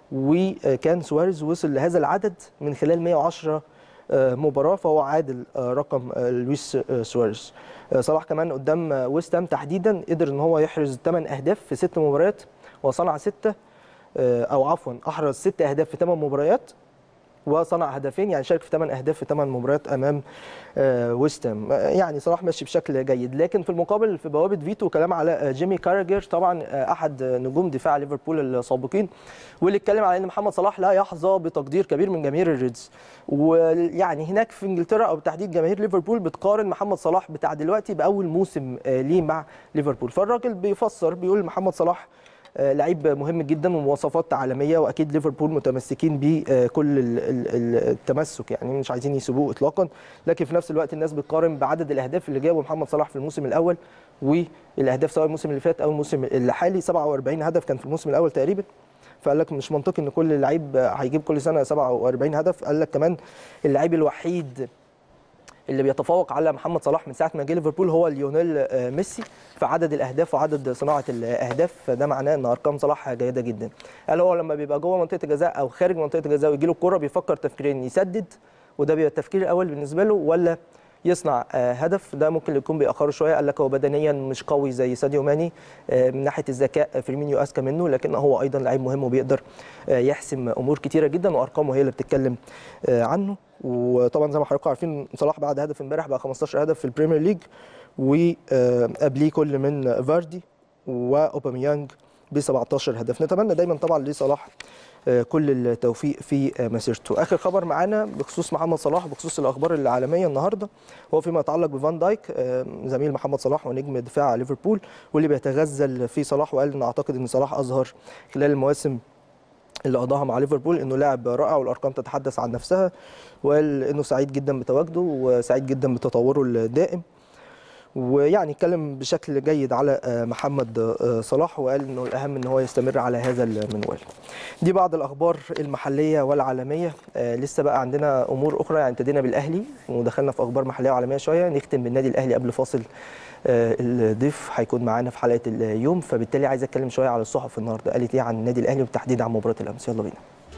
وكان سواريز وصل لهذا العدد من خلال مئة وعشرة مباراه، فهو عادل رقم لويس سواريز. صلاح كمان قدام ويست هام تحديدا قدر ان هو يحرز ثمان اهداف في ست مباريات، وصنع سته او عفوا احرز ست اهداف في ثمان مباريات وصنع هدفين، يعني شارك في ثمان اهداف في ثمان مباريات امام ويست هام. يعني صلاح ماشي بشكل جيد. لكن في المقابل في بوابه فيتو كلام على جيمي كاراجير، طبعا احد نجوم دفاع ليفربول السابقين، واللي اتكلم على ان محمد صلاح لا يحظى بتقدير كبير من جماهير الريدز. ويعني هناك في انجلترا او بالتحديد جماهير ليفربول بتقارن محمد صلاح بتاع دلوقتي باول موسم ليه مع ليفربول. فالراجل بيفسر بيقول محمد صلاح لعيب مهم جدا ومواصفات عالميه، واكيد ليفربول متمسكين بكل التمسك، يعني مش عايزين يسيبوه اطلاقا. لكن في نفس الوقت الناس بتقارن بعدد الاهداف اللي جابه محمد صلاح في الموسم الاول والاهداف سواء الموسم اللي فات او الموسم الحالي. سبعة وأربعين هدف كان في الموسم الاول تقريبا، فقال لك مش منطقي ان كل لعيب هيجيب كل سنه سبعة وأربعين هدف. قال لك كمان اللعيب الوحيد اللي بيتفوق على محمد صلاح من ساعه ما جه ليفربول هو ليونيل ميسي في عدد الاهداف وعدد صناعه الاهداف، فده معناه ان ارقام صلاح جيده جدا. قال هو لما بيبقى جوه منطقه الجزاء او خارج منطقه الجزاء ويجي له الكوره بيفكر تفكيرين، يسدد وده بيبقى التفكير الاول بالنسبه له، ولا يصنع هدف. ده ممكن يكون بيأخره شويه. قال لك هو بدنيا مش قوي زي ساديو ماني، من ناحيه الذكاء فيرمينيو اذكى منه، لكن هو ايضا لعيب مهم وبيقدر يحسم امور كتيره جدا، وارقامه هي اللي بتتكلم عنه. وطبعا زي ما حضراتكم عارفين صلاح بعد هدف امبارح بقى خمستاشر هدف في البريمير ليج، وقبليه كل من فاردي واوباميانج ب سبعتاشر هدف. نتمنى دايما طبعا لصلاح كل التوفيق في مسيرته. اخر خبر معانا بخصوص محمد صلاح بخصوص الاخبار العالميه النهارده هو فيما يتعلق بفان دايك، زميل محمد صلاح ونجم دفاع ليفربول، واللي بيتغزل في صلاح، وقال ان اعتقد ان صلاح اظهر خلال المواسم اللي قضاها مع ليفربول انه لاعب رائع والارقام تتحدث عن نفسها، وقال انه سعيد جدا بتواجده وسعيد جدا بتطوره الدائم، ويعني اتكلم بشكل جيد على محمد صلاح، وقال انه الاهم ان هو يستمر على هذا المنوال. دي بعض الاخبار المحليه والعالميه. لسه بقى عندنا امور اخرى، يعني ابتدينا بالاهلي ودخلنا في اخبار محليه وعالميه شويه، نختم بالنادي الاهلي قبل فاصل. الضيف هيكون معانا في حلقه اليوم، فبالتالي عايز اتكلم شويه على الصحف النهارده قالت ايه عن النادي الاهلي وبالتحديد عن مباراه الامس. يلا بينا.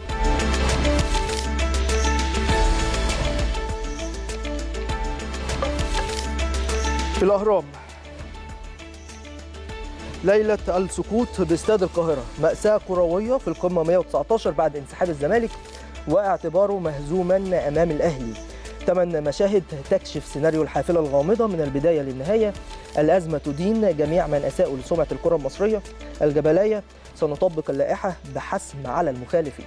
في الأهرام، ليلة السقوط باستاد القاهرة، مأساة كروية في القمة مئة وتسعتاشر بعد انسحاب الزمالك واعتباره مهزوما أمام الأهلي. ثمان مشاهد تكشف سيناريو الحافلة الغامضة من البداية للنهاية. الأزمة تدين جميع من أساءوا لسمعة الكرة المصرية. الجبلاية، سنطبق اللائحة بحسم على المخالفين.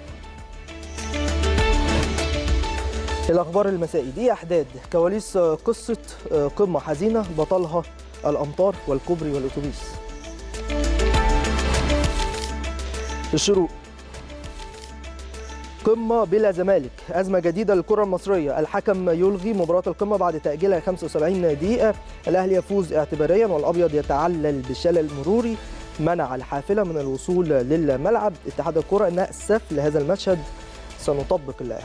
الأخبار المسائي دي أحداث كواليس قصة قمة حزينة بطلها الأمطار والكوبري والأتوبيس. الشروق، قمة بلا زمالك، أزمة جديدة للكرة المصرية، الحكم يلغي مباراة القمة بعد تأجيلها خمسة وسبعين دقيقة، الأهلي يفوز اعتباريا والأبيض يتعلل بشلل مروري منع الحافلة من الوصول للملعب، اتحاد الكرة نأسف لهذا المشهد سنطبق اللائحة.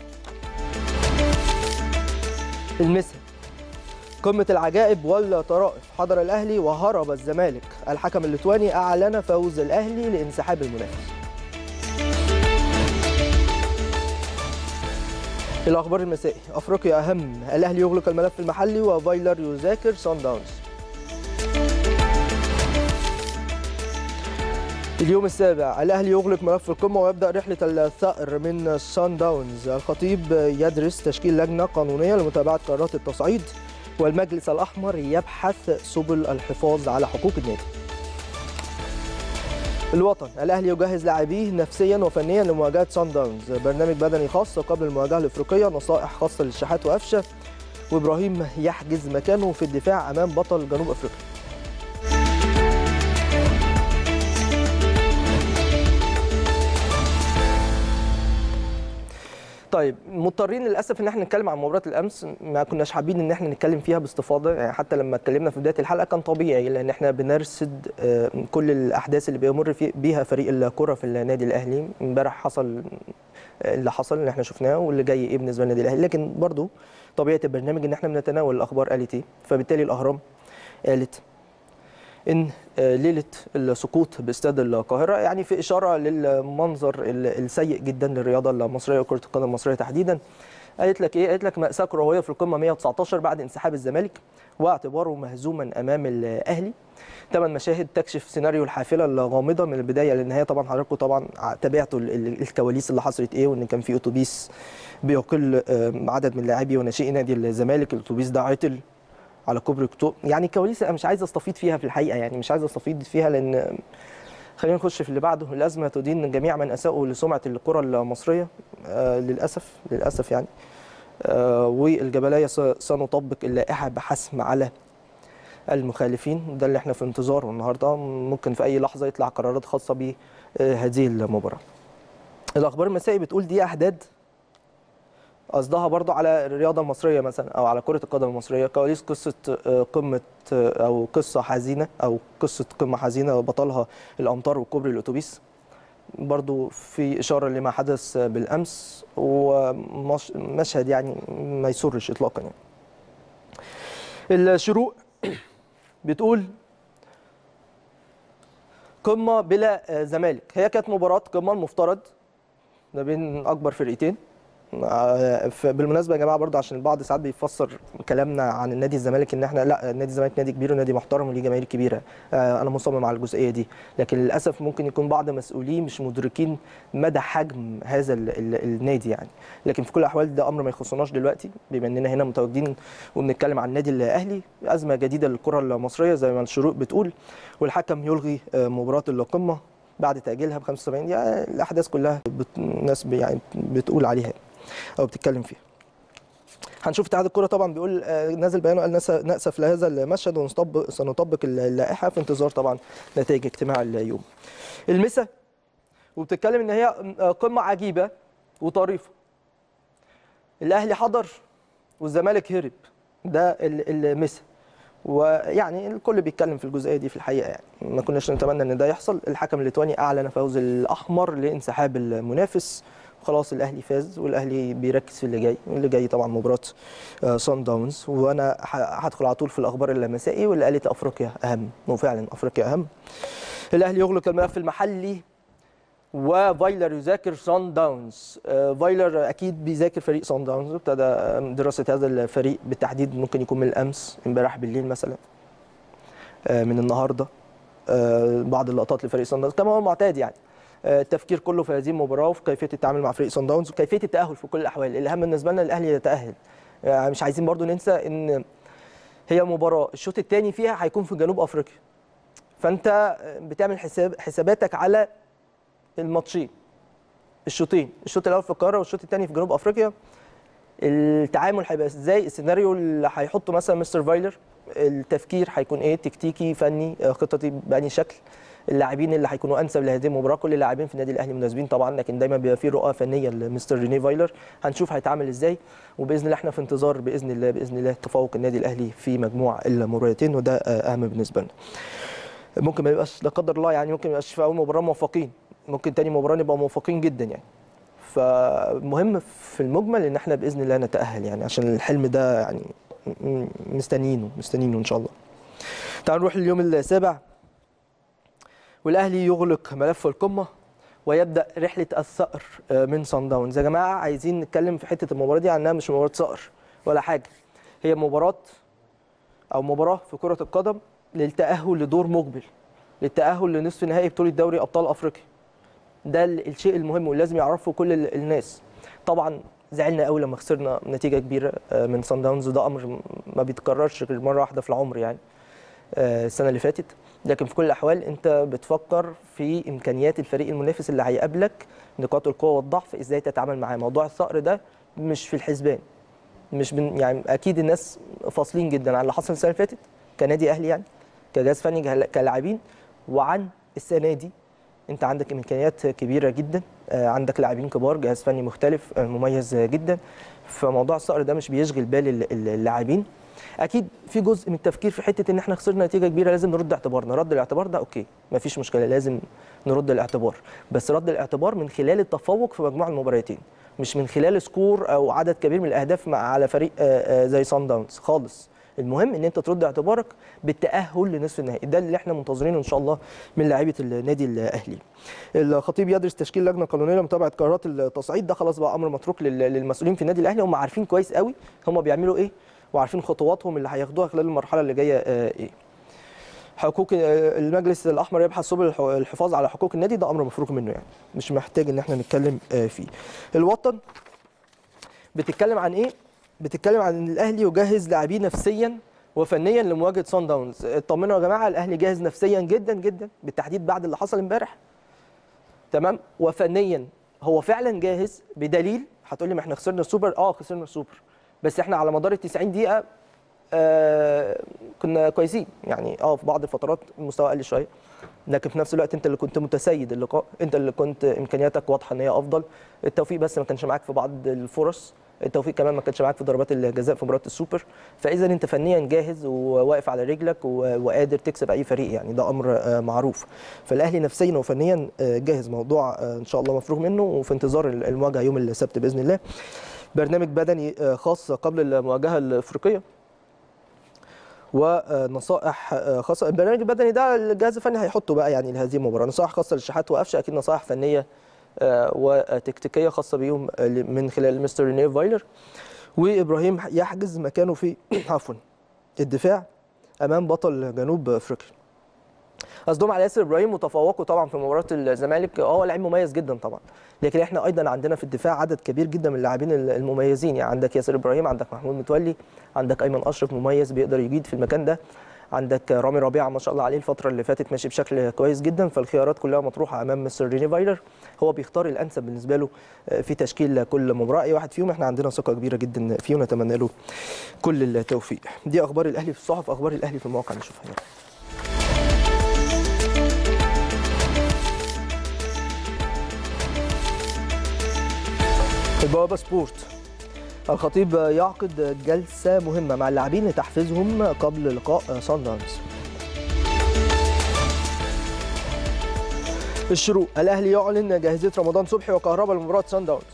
المثل قمة العجائب والطرائف، حضر الأهلي وهرب الزمالك، الحكم الليتواني أعلن فوز الأهلي لانسحاب المنافس. الأخبار المسائي، أفريقيا أهم، الأهلي يغلق الملف المحلي وفايلر يذاكر صن داونز. اليوم السابع، الأهلي يغلق ملف القمة ويبدأ رحلة الثأر من صن داونز، الخطيب يدرس تشكيل لجنة قانونية لمتابعة قرارات التصعيد، والمجلس الأحمر يبحث سبل الحفاظ على حقوق النادي. الوطن، الأهلي يجهز لاعبيه نفسيا وفنيا لمواجهة صن داونز، برنامج بدني خاص قبل المواجهة الأفريقية، نصائح خاصة للشحات وقفشة، وإبراهيم يحجز مكانه في الدفاع أمام بطل جنوب أفريقيا. طيب مضطرين للاسف ان احنا نتكلم عن مباراه الامس، ما كناش حابين ان احنا نتكلم فيها باستفاضه، يعني حتى لما اتكلمنا في بدايه الحلقه كان طبيعي لان احنا بنرصد كل الاحداث اللي بيمر بيها فريق الكره في النادي الاهلي. امبارح حصل اللي حصل اللي احنا شفناه واللي جاي ايه بالنسبه للنادي الاهلي، لكن برضو طبيعه البرنامج ان احنا بنتناول الاخبار قالت ايه، فبالتالي الاهرام قالت ان ليله السقوط باستاد القاهره يعني في اشاره للمنظر السيء جدا للرياضه المصريه وكره القدم المصريه تحديدا. قالت لك ايه؟ قالت لك مأساة كرويه في القمه مئة وتسعتاشر بعد انسحاب الزمالك واعتباره مهزوما امام الاهلي. ثمان مشاهد تكشف سيناريو الحافله الغامضه من البدايه للنهايه. طبعا حضراتكم طبعا تابعتوا الكواليس اللي حصلت ايه، وان كان في اتوبيس بيقل عدد من لاعبي وناشئي نادي الزمالك، الاتوبيس ده عطل على كوبري اكتوبر. يعني كواليس انا مش عايز استفيض فيها في الحقيقه، يعني مش عايز استفيض فيها لان خلينا نخش في اللي بعده. الازمه تدين جميع من اساءوا لسمعه الكره المصريه آه للاسف للاسف يعني آه والجبليه سنطبق اللائحه بحسم على المخالفين. ده اللي احنا في انتظاره النهارده، ممكن في اي لحظه يطلع قرارات خاصه بهذه المباراه. الاخبار المسائي بتقول دي احداث قصدها برضو على الرياضه المصريه مثلا او على كره القدم المصريه، كواليس قصه قمه او قصه حزينه او قصه قمه حزينه بطلها الامطار وكوبري الاتوبيس، برضو في اشاره لما حدث بالامس ومشهد يعني ما يسرش اطلاقا. يعني الشروق بتقول قمه بلا زمالك، هي كانت مباراه قمه المفترض ما بين اكبر فرقتين. بالمناسبه يا جماعه برضه عشان البعض ساعات بيفسر كلامنا عن النادي الزمالك ان احنا لا، نادي الزمالك نادي كبير ونادي محترم وليه جماهير كبيره، انا مصمم على الجزئيه دي، لكن للاسف ممكن يكون بعض مسؤولين مش مدركين مدى حجم هذا ال ال النادي يعني. لكن في كل الاحوال ده امر ما يخصناش دلوقتي، بما اننا هنا متواجدين وبنتكلم عن النادي الاهلي. ازمه جديده للكره المصريه زي ما الشروق بتقول، والحكم يلغي مباراه القمه بعد تاجيلها ب خمسة وسبعين دقيقه. الاحداث كلها الناس يعني بتقول عليها او بتتكلم فيها. هنشوف اتحاد الكره طبعا بيقول نازل بيان وقال نأسف لهذا المشهد ونطبق سنطبق اللائحه في انتظار طبعا نتائج اجتماع اليوم. المسا وبتتكلم ان هي قمه عجيبه وطريفه، الاهلي حضر والزمالك هرب، ده المسا. ويعني الكل بيتكلم في الجزئيه دي في الحقيقه، يعني ما كناش نتمنى ان ده يحصل. الحكم الليتواني اعلن فوز الاحمر لانسحاب المنافس، خلاص الاهلي فاز والاهلي بيركز في اللي جاي، واللي جاي طبعا مباراه صن داونز. وانا هدخل على طول في الاخبار المسائي واللي قالت افريقيا اهم، وفعلا افريقيا اهم. الاهلي يغلق الملف المحلي وفايلر يذاكر صن داونز. فايلر اكيد بيذاكر فريق صن داونز، وابتدى دراسه هذا الفريق بالتحديد، ممكن يكون من الامس امبارح بالليل مثلا، من النهارده بعض اللقطات لفريق صن داونز كما هو المعتاد. يعني التفكير كله في هذه المباراه وفي كيفيه التعامل مع فريق صن داونز وكيفيه التاهل في كل الاحوال. الاهم بالنسبه لنا الاهلي يتاهل، يعني مش عايزين برضو ننسى ان هي مباراه الشوط الثاني فيها هيكون في جنوب افريقيا، فانت بتعمل حساب حساباتك على الماتشين، الشوطين، الشوط الاول في القاهره والشوط الثاني في جنوب افريقيا. التعامل هيبقى ازاي؟ السيناريو اللي هيحطه مثلا مستر فايلر، التفكير هيكون ايه؟ تكتيكي، فني، خططي بأني شكل، اللاعبين اللي هيكونوا انسب لهذه المباراه. كل اللاعبين في النادي الاهلي مناسبين طبعا، لكن دايما بيبقى في رؤى فنيه لمستر ريني فايلر، هنشوف هيتعامل ازاي. وباذن الله احنا في انتظار باذن الله باذن الله تفوق النادي الاهلي في مجموع المباراتين، وده اهم بالنسبه لنا. ممكن ما يبقاش لا قدر الله يعني، ممكن ما يبقاش في اول مباراه موفقين، ممكن تاني مباراه نبقى موفقين جدا يعني. فمهم في المجمل ان احنا باذن الله نتاهل يعني، عشان الحلم ده يعني مستنيينه مستنيينه ان شاء الله. تعالوا نروح لليوم السابع، والاهلي يغلق ملف القمه ويبدا رحله الثأر من صن داونز. يا جماعه عايزين نتكلم في حته المباراه دي عنها مش مباراه ثأر ولا حاجه، هي مباراه او مباراه في كره القدم للتاهل لدور مقبل، للتاهل لنصف نهائي بطوله دوري ابطال افريقيا. ده الشيء المهم واللي لازم يعرفه كل الناس. طبعا زعلنا قوي لما خسرنا نتيجه كبيره من صن داونز، وده امر ما بيتكررش غير مره واحده في العمر يعني السنه اللي فاتت، لكن في كل الاحوال انت بتفكر في امكانيات الفريق المنافس اللي هيقابلك، نقاط القوه والضعف، ازاي تتعامل معاه. موضوع الثأر ده مش في الحسبان، مش بن يعني اكيد الناس فاصلين جدا عن اللي حصل السنه اللي فاتت كنادي اهلي يعني، كجهاز فني كلاعبين، وعن السنه دي. انت عندك امكانيات كبيره جدا، عندك لاعبين كبار، جهاز فني مختلف مميز جدا، فموضوع الثأر ده مش بيشغل بال اللاعبين. اكيد في جزء من التفكير في حته ان احنا خسرنا نتيجه كبيره لازم نرد اعتبارنا، رد الاعتبار ده اوكي مفيش مشكله، لازم نرد الاعتبار، بس رد الاعتبار من خلال التفوق في مجموع المباراتين، مش من خلال سكور او عدد كبير من الاهداف مع على فريق زي صن داونز خالص. المهم ان انت ترد اعتبارك بالتاهل لنصف النهائي، ده اللي احنا منتظرينه ان شاء الله من لاعيبه النادي الاهلي. الخطيب يدرس تشكيل لجنه قانونيه لمتابعه قرارات التصعيد، ده خلاص بقى امر متروك للمسؤولين في النادي الاهلي، هم عارفين كويس قوي هم بيعملوا ايه، وعارفين خطواتهم اللي هياخدوها خلال المرحله اللي جايه ايه. حقوق المجلس الاحمر يبحث سبل الحفاظ على حقوق النادي، ده امر مفروغ منه يعني، مش محتاج ان احنا نتكلم فيه. الوطن بتتكلم عن ايه؟ بتتكلم عن ان الاهلي يجهز لاعبيه نفسيا وفنيا لمواجهه صن داونز. اطمنوا يا جماعه، الاهلي جاهز نفسيا جدا جدا بالتحديد بعد اللي حصل امبارح، تمام، وفنيا هو فعلا جاهز. بدليل هتقول لي ما احنا خسرنا السوبر، اه خسرنا السوبر، بس احنا على مدار ال تسعين دقيقه آه كنا كويسين يعني، اه في بعض الفترات المستوى قل شويه، لكن في نفس الوقت انت اللي كنت متسيد اللقاء، انت اللي كنت امكانياتك واضحه ان هي افضل. التوفيق بس ما كانش معاك في بعض الفرص، التوفيق كمان ما كانش معاك في ضربات الجزاء في مباراه السوبر، فاذا انت فنيا جاهز وواقف على رجلك وقادر تكسب اي فريق يعني، ده امر معروف. فالاهلي نفسيا وفنيا جاهز، موضوع ان شاء الله مفروغ منه، وفي انتظار المواجهه يوم السبت باذن الله. برنامج بدني خاص قبل المواجهه الافريقيه ونصائح خاصه. البرنامج البدني ده الجهاز الفني هيحطه بقى يعني لهذه المباراه، نصائح خاصه للشحات وقفشه، اكيد نصائح فنيه وتكتيكيه خاصه بيهم من خلال مستر ريني فايلر. وابراهيم يحجز مكانه في عفوا الدفاع امام بطل جنوب افريقيا. قصدهم على ياسر ابراهيم، وتفوقوا طبعا في مباراه الزمالك، هو لاعب مميز جدا طبعا، لكن احنا ايضا عندنا في الدفاع عدد كبير جدا من اللاعبين المميزين يعني، عندك ياسر ابراهيم، عندك محمود متولي، عندك ايمن اشرف مميز بيقدر يجيد في المكان ده، عندك رامي ربيعه ما شاء الله عليه الفتره اللي فاتت ماشي بشكل كويس جدا. فالخيارات كلها مطروحه امام مستر ريني فايلر، هو بيختار الانسب بالنسبه له في تشكيل كل مباراه، اي واحد فيهم احنا عندنا ثقه كبيره جدا فيه ونتمنى له كل التوفيق. دي اخبار الاهلي في الصحف، اخبار الاهلي في المواقع نشوفها يلا. البوابه سبورت، الخطيب يعقد جلسه مهمه مع اللاعبين لتحفيزهم قبل لقاء صن داونز. الشروق، الاهلي يعلن جاهزيه رمضان صبحي وكهربا لمباراه صن داونز.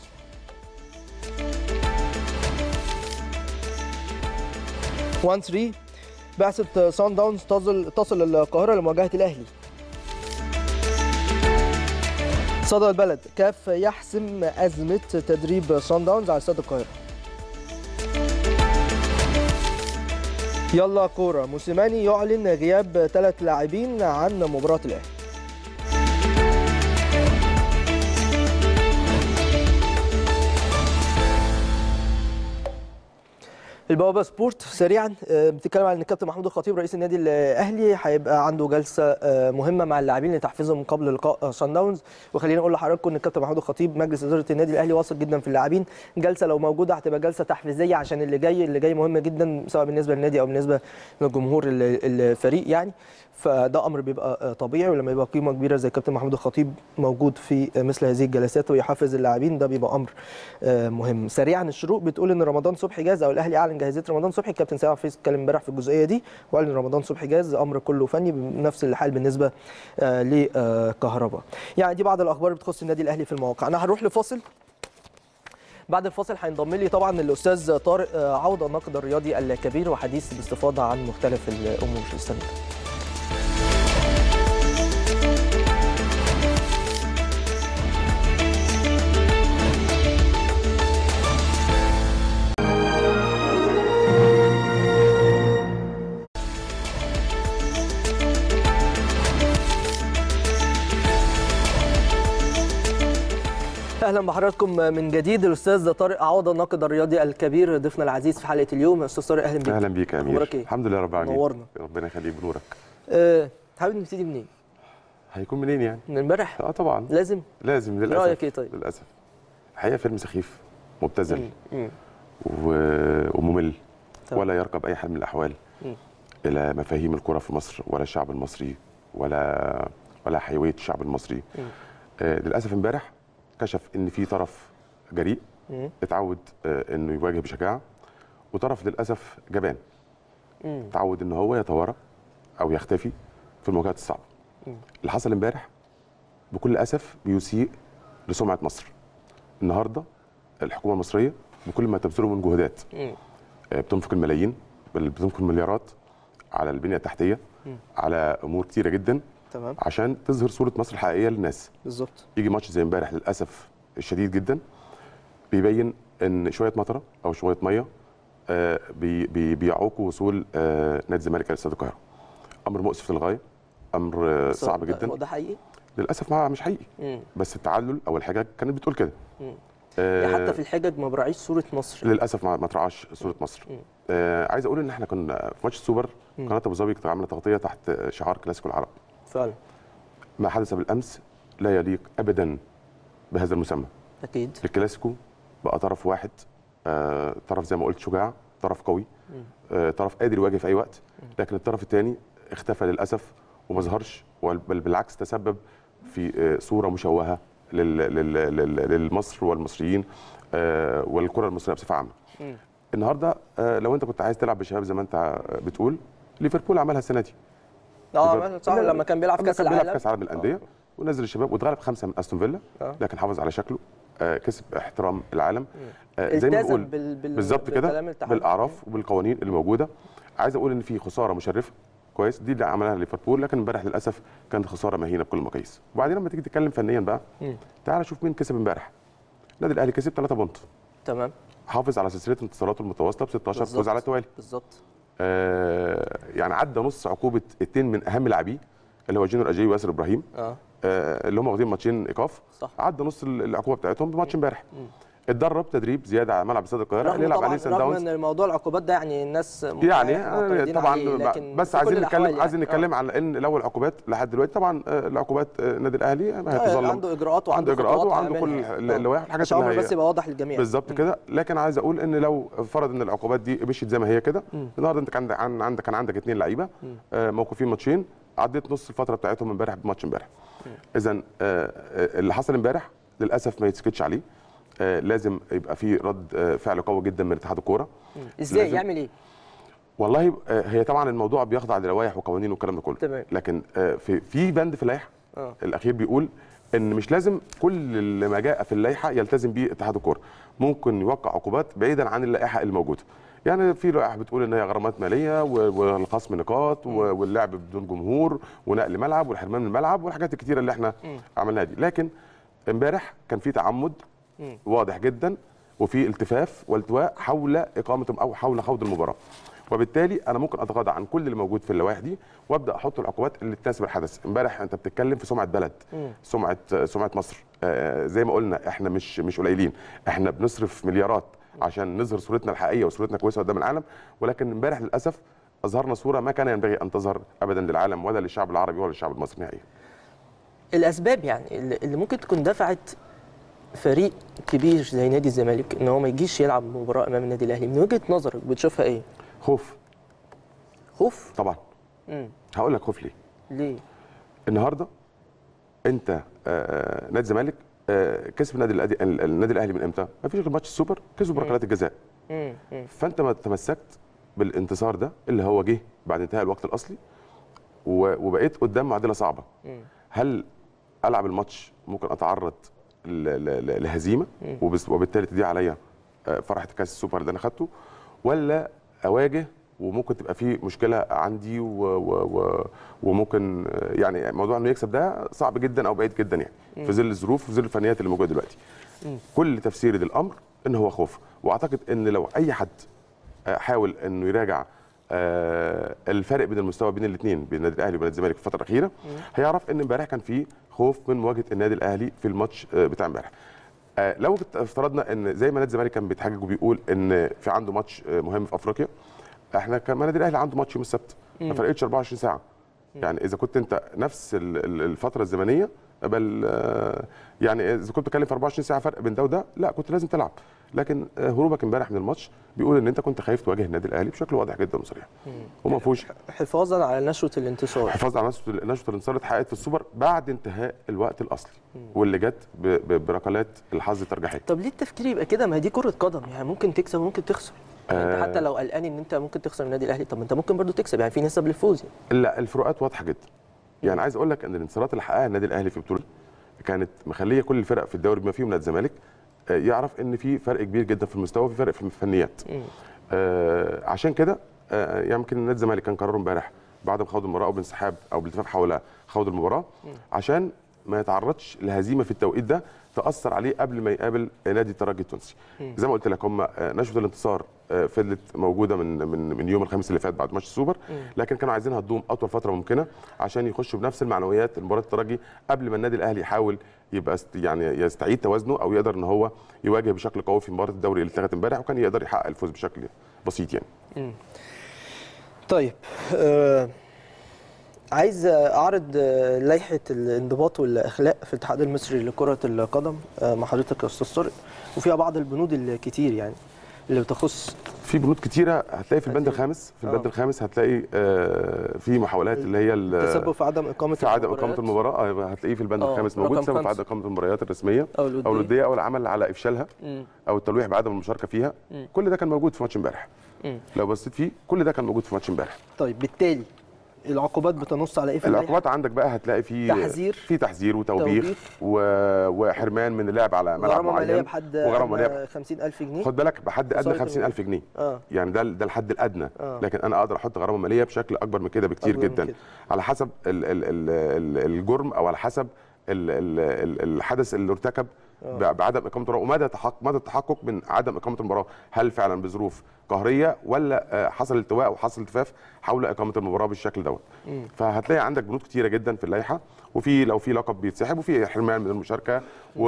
واحد ثلاثة، بعثه صن داونز تصل تصل القاهره لمواجهه الاهلي. صدى البلد، كاف يحسم ازمه تدريب صن داونز على استاد القاهره. يلا كوره، موسيماني يعلن غياب ثلاث لاعبين عن مباراه الاهلي. البوابه سبورت سريعا بتتكلم عن ان الكابتن محمود الخطيب رئيس النادي الاهلي هيبقى عنده جلسه مهمه مع اللاعبين لتحفيزهم قبل لقاء صن داونز. وخلينا نقول لحضراتكم ان الكابتن محمود الخطيب مجلس اداره النادي الاهلي واثق جدا في اللاعبين. جلسه لو موجوده هتبقى جلسه تحفيزيه عشان اللي جاي اللي جاي مهم جدا سواء بالنسبه للنادي او بالنسبه لجمهور الفريق يعني. فده امر بيبقى طبيعي، ولما يبقى قيمه كبيره زي الكابتن محمود الخطيب موجود في مثل هذه الجلسات ويحفز اللاعبين ده بيبقى امر مهم. سريعا الشروق بتقول ان رمضان صبحي جاهز او الاهلي اعلن جاهزيه رمضان صبحي. الكابتن سامح حفيظ اتكلم امبارح في الجزئيه دي وقال ان رمضان صبحي جاهز، امر كله فني. بنفس الحال بالنسبه لكهرباء. يعني دي بعض الاخبار اللي بتخص النادي الاهلي في المواقع. انا هنروح لفاصل، بعد الفاصل هينضم لي طبعا الاستاذ طارق عوضه الناقد الرياضي الكبير وحديث باستفاضه عن مختلف الامور. استنى. اهلا بحضراتكم من جديد. الاستاذ طارق عوضه الناقد الرياضي الكبير ضيفنا العزيز في حلقه اليوم. استاذ طارق اهلا بيك. اهلا بيك يا امير. إيه؟ الحمد لله رب العالمين. نورنا. ربنا يخليك بنورك. أه حابب نبتدي منين؟ هيكون منين يعني؟ من امبارح؟ اه طبعا لازم لازم للاسف. رايك ايه طيب؟ للاسف الحقيقه فيلم سخيف مبتذل مم. و... وممل طبعا. ولا يرقى باي حال من الاحوال مم. الى مفاهيم الكره في مصر ولا الشعب المصري ولا ولا حيويه الشعب المصري. آه للاسف امبارح كشف ان في طرف جريء مم. اتعود آه انه يواجه بشجاعه، وطرف للاسف جبان مم. اتعود ان هو يتوارى او يختفي في المواجهات الصعبه. مم. اللي حصل امبارح بكل اسف بيسيء لسمعه مصر. النهارده الحكومه المصريه بكل ما تبذله من جهودات مم. بتنفق الملايين بل بتنفق المليارات على البنيه التحتيه، مم. على امور كتيره جدا تمام عشان تظهر صوره مصر الحقيقيه للناس. بالظبط. يجي ماتش زي امبارح للاسف الشديد جدا بيبين ان شويه مطره او شويه ميه آه بي بي بيعوقوا وصول آه نادي الزمالك الى استاد القاهره. امر مؤسف للغايه، امر آه صعب جدا. هو ده حقيقي؟ للاسف ما مش حقيقي. مم. بس التعلل او الحاجه كانت بتقول كده. آه يعني حتى في الحجج ما براعيش صوره مصر. للاسف ما تراعاش صوره مصر. آه عايز اقول ان احنا كنا في ماتش السوبر قناه ابو ظبي كانت عامله تغطيه تحت شعار كلاسيكو العرب. فعلا. ما حدث بالامس لا يليق ابدا بهذا المسمى. اكيد. الكلاسيكو بقى طرف واحد، آه طرف زي ما قلت شجاع، طرف قوي، آه طرف قادر يواجه في اي وقت، لكن الطرف الثاني اختفى للاسف وما ظهرش، بل بالعكس تسبب في آه صوره مشوهه للمصر والمصريين آه والكره المصريه بصفه عامه. النهارده آه لو انت كنت عايز تلعب بشباب زي ما انت بتقول، ليفربول عملها السنه دي. اه صح، لما كان بيلعب في كاس العالم. بيلعب في كاس العالم للانديه ونزل الشباب واتغلب خمسه من استون فيلا، لكن حافظ على شكله، آه كسب احترام العالم، آه زي ما بنقول بالظبط كده بالاعراف وبالقوانين اللي موجوده. عايز اقول ان في خساره مشرفه كويس دي اللي عملها ليفربول، لكن امبارح للاسف كانت خساره مهينه بكل المقاييس. وبعدين لما تيجي تتكلم فنيا بقى، تعال شوف مين كسب امبارح. النادي الاهلي كسب ثلاثة بونت. تمام. حافظ على سلسله انتصاراته المتواصله ب ستاشر فوز على التوالي. بالظبط. آه يعني عدى نص عقوبه اثنين من اهم لاعبيه اللي هو جينر اجاي وياسر ابراهيم، اه, آه اللي هم واخدين ماتشين ايقاف. صح. عدى نص العقوبه بتاعتهم بماتش امبارح. اتدرب تدريب زياده على ملعب استاد القاهره اللي يلعب عليه سان داونز. رغم ان الموضوع العقوبات ده يعني الناس يعني طبعا، بس عايزين نتكلم يعني. عايزين نتكلم على ان لو العقوبات لحد دلوقتي طبعا العقوبات النادي الاهلي هتظل عنده اجراءات وعنده اجراءات وعنده كل اللوائح والحاجات اللي هي بس يبقى واضح للجميع بالظبط كده. لكن عايز اقول ان لو فرض ان العقوبات دي مشيت زي ما هي كده، النهارده انت كان عندك كان عندك اثنين لعيبه موقوفين ماتشين، عديت نص الفتره بتاعتهم امبارح بماتش امبارح. اذا اللي حصل امبارح للاسف ما يتسكتش عليه، آه لازم يبقى في رد آه فعل قوي جدا من اتحاد الكوره. ازاي يعمل ايه؟ والله آه هي طبعا الموضوع بيخضع للوائح وقوانين والكلام ده كله. تمام. لكن آه في في بند في اللائحه آه. الاخير بيقول ان مش لازم كل ما جاء في اللائحه يلتزم به اتحاد الكوره، ممكن يوقع عقوبات بعيدا عن اللائحه الموجوده. يعني في لائحه بتقول ان هي غرامات ماليه والخصم نقاط واللعب بدون جمهور ونقل ملعب والحرمان من الملعب والحاجات الكتيره اللي احنا م. عملناها دي. لكن امبارح كان في تعمد واضح جدا وفي التفاف والتواء حول اقامه او حول خوض المباراه، وبالتالي انا ممكن اتغاضى عن كل اللي موجود في اللوائح دي وابدا احط العقوبات اللي تناسب الحدث. امبارح انت بتتكلم في سمعه بلد، سمعه سمعه مصر، آه زي ما قلنا احنا مش مش قليلين، احنا بنصرف مليارات عشان نظهر صورتنا الحقيقيه وصورتنا كويسه قدام العالم، ولكن امبارح للاسف اظهرنا صوره ما كان ينبغي ان تظهر ابدا للعالم ولا للشعب العربي ولا للشعب المصري نهائيا. الاسباب يعني اللي ممكن تكون دفعت فريق كبير زي نادي الزمالك ان هو ما يجيش يلعب مباراه امام النادي الاهلي، من وجهه نظرك بتشوفها ايه؟ خوف. خوف؟ طبعا. امم هقول لك خوف ليه؟ ليه؟ النهارده انت آه نادي الزمالك آه كسب النادي الاهلي النادي الاهلي من امتى؟ ما فيش غير ماتش السوبر كسبوا بركلات الجزاء. امم فانت ما تمسكت بالانتصار ده اللي هو جه بعد انتهاء الوقت الاصلي وبقيت قدام معضله صعبه. مم. هل العب الماتش ممكن اتعرض لهزيمه وبالتالي تضيع عليا فرحه كاس السوبر اللي انا خدته، ولا اواجه وممكن تبقى في مشكله عندي و و و وممكن يعني موضوع انه يكسب ده صعب جدا او بعيد جدا يعني مم. في ظل الظروف وفي ظل الفنيات اللي موجوده دلوقتي. مم. كل تفسيري للامر ان هو خوف، واعتقد ان لو اي حد حاول انه يراجع الفرق بين المستوى بين الاثنين بين النادي الاهلي وبين الزمالك في الفتره الاخيره هيعرف ان امبارح كان في خوف من مواجهه النادي الاهلي في الماتش بتاع امبارح. لو افترضنا ان زي ما نادي الزمالك كان بيتحجج وبيقول ان في عنده ماتش مهم في افريقيا، احنا كمان النادي الاهلي عنده ماتش يوم السبت ما فرقتش أربعة وعشرين ساعه. يعني اذا كنت انت نفس الفتره الزمنيه بل يعني اذا كنت بتكلم في أربعة وعشرين ساعه فرق بين ده وده، لا كنت لازم تلعب. لكن هروبك امبارح من الماتش بيقول ان انت كنت خايف تواجه النادي الاهلي بشكل واضح جدا وصريح وما فيهوش حفاظا على نشوه الانتصار. حفاظا على نشوه الانتصار اللي اتحققت في السوبر بعد انتهاء الوقت الاصلي واللي جت بركلات الحظ الترجيحيه. طب ليه التفكير يبقى كده؟ ما هي دي كره قدم، يعني ممكن تكسب وممكن تخسر. يعني انت حتى لو قلقان ان انت ممكن تخسر النادي الاهلي، طب انت ممكن برضو تكسب، يعني في نسب للفوز. لا الفروقات واضحه جدا. يعني عايز اقول لك ان الانتصارات اللي حققها النادي الاهلي في البطوله كانت مخليه كل الفرق في الدوري بما فيهم نادي الزمالك يعرف ان في فرق كبير جدا في المستوى وفي فرق في الفنيات. آه عشان كده آه يمكن نادي الزمالك كان قراره امبارح بعد ما خوض المباراه او بانسحاب او بالالتفاف حول خوض المباراه عشان ما يتعرضش لهزيمه في التوقيت ده تاثر عليه قبل ما يقابل نادي الترجي التونسي. زي ما قلت لك هم نشوه الانتصار فضلت موجوده من من من يوم الخميس اللي فات بعد ماتش السوبر، لكن كانوا عايزينها تدوم اطول فتره ممكنه عشان يخشوا بنفس المعنويات مباراه الترجي قبل ما النادي الاهلي يحاول يبقى يعني يستعيد توازنه او يقدر ان هو يواجه بشكل قوي في مباراه الدوري اللي اتلغت امبارح وكان يقدر يحقق الفوز بشكل بسيط يعني. مم. طيب آه عايز اعرض لائحه الانضباط والاخلاق في الاتحاد المصري لكره القدم مع حضرتك يا استاذ طارق، وفيها بعض البنود الكتير يعني اللي بتخص. في بنود كتيره هتلاقي في البند الخامس في البند الخامس هتلاقي آه في محاولات اللي هي التسبب في عدم اقامه في عدم اقامه المباراه هتلاقيه في البند الخامس موجود، تسبب في عدم اقامه المباريات الرسميه او الوديه او العمل على افشالها مم. او التلويح بعدم المشاركه فيها. مم. كل ده كان موجود في ماتش امبارح. لو بصيت فيه كل ده كان موجود في ماتش امبارح. طيب بالتالي العقوبات بتنص على ايه في العقوبات عندك بقى هتلاقي في تحذير في تحذير وتوبيخ و... وحرمان من اللعب على ملعب معين، وغرامه ماليه بحد أدنى خمسين ألف جنيه. خد بالك بحد ادنى خمسين ألف جنيه. آه. يعني ده ده الحد الادنى. آه. لكن انا اقدر احط غرامه ماليه بشكل اكبر من كده بكتير جدا كده. على حسب ال... ال... ال... الجرم او على حسب ال... ال... الحدث اللي ارتكب آه. بعدم اقامه المباراه ومدى تحقق مدى التحقق من عدم اقامه المباراه، هل فعلا بظروف قهريه ولا حصل التواء وحصل التفاف حول اقامه المباراه بالشكل دوت. فهتلاقي عندك بنود كتيره جدا في اللائحه، وفي لو في لقب بيتسحب وفي حرمان من المشاركه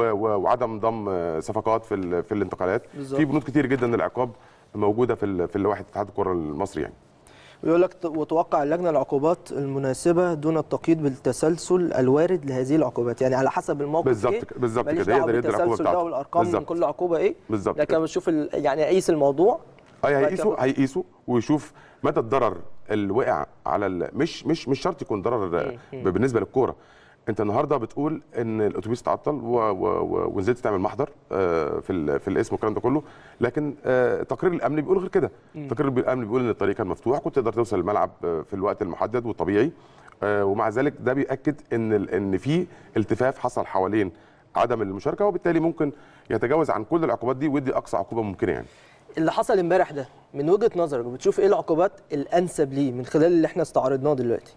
وعدم ضم صفقات في في الانتقالات. بالزبط. في بنود كتير جدا من العقاب موجوده في في لوائح اتحاد الكره المصري يعني. ويقول لك وتوقع اللجنه العقوبات المناسبه دون التقييد بالتسلسل الوارد لهذه العقوبات، يعني على حسب الموقف. بالظبط بالظبط كده يقدر يدي العقوبه بتاعته والارقام من كل عقوبه ايه بالظبط. لكن بشوف يعني اقيس الموضوع. اي هيقيسوا هيقيسوا ويشوف مدى الضرر اللي وقع على مش مش مش شرط يكون ضرر بالنسبه للكوره. انت النهارده بتقول ان الاتوبيس اتعطل ونزلت تعمل محضر في في الاسم والكلام ده كله، لكن تقرير الامن بيقول غير كده. تقرير الامن بيقول ان الطريق كان مفتوح كنت تقدر توصل الملعب في الوقت المحدد والطبيعي، ومع ذلك ده بياكد ان ان في التفاف حصل حوالين عدم المشاركه، وبالتالي ممكن يتجاوز عن كل العقوبات دي ويدي اقصى عقوبه ممكنه يعني. اللي حصل امبارح ده من وجهه نظرك بتشوف ايه العقوبات الانسب ليه من خلال اللي احنا استعرضناه دلوقتي؟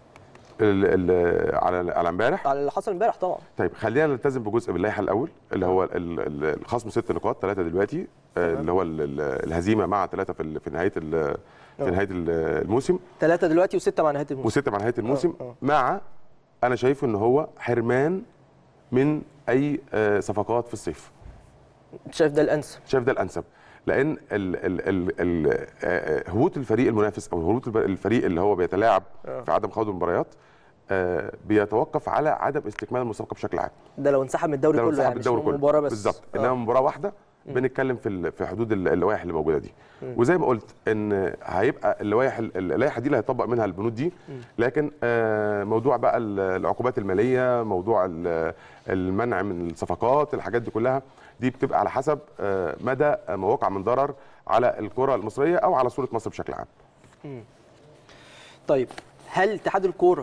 ال ال على على امبارح على اللي حصل امبارح طبعا. طيب خلينا نلتزم بجزء باللائحه الاول اللي هو الخصم ست نقاط، ثلاثه دلوقتي اللي هو الهزيمه مع ثلاثه في في نهايه في نهايه الموسم، ثلاثه دلوقتي وسته مع نهايه الموسم وسته مع نهايه الموسم أوه. أوه. مع انا شايف ان هو حرمان من اي صفقات في الصيف. شايف ده الانسب؟ شايف ده الانسب لان ال ال ال ال هبوط الفريق المنافس او هبوط الفريق اللي هو بيتلاعب في عدم خوض المباريات آه بيتوقف على عدم استكمال المسابقه بشكل عام. ده لو انسحب من الدوري كله، يعني الدوري مش مباراه بس. بالظبط. انما مباراه واحده بنتكلم في في حدود اللوائح اللي موجوده دي. مم. وزي ما قلت ان هيبقى اللوائح اللائحه دي اللي هيطبق منها البنود دي، لكن آه موضوع بقى العقوبات الماليه، موضوع المنع من الصفقات، الحاجات دي كلها دي بتبقى على حسب آه مدى ما وقع من ضرر على الكره المصريه او على صوره مصر بشكل عام. مم. طيب هل اتحاد الكوره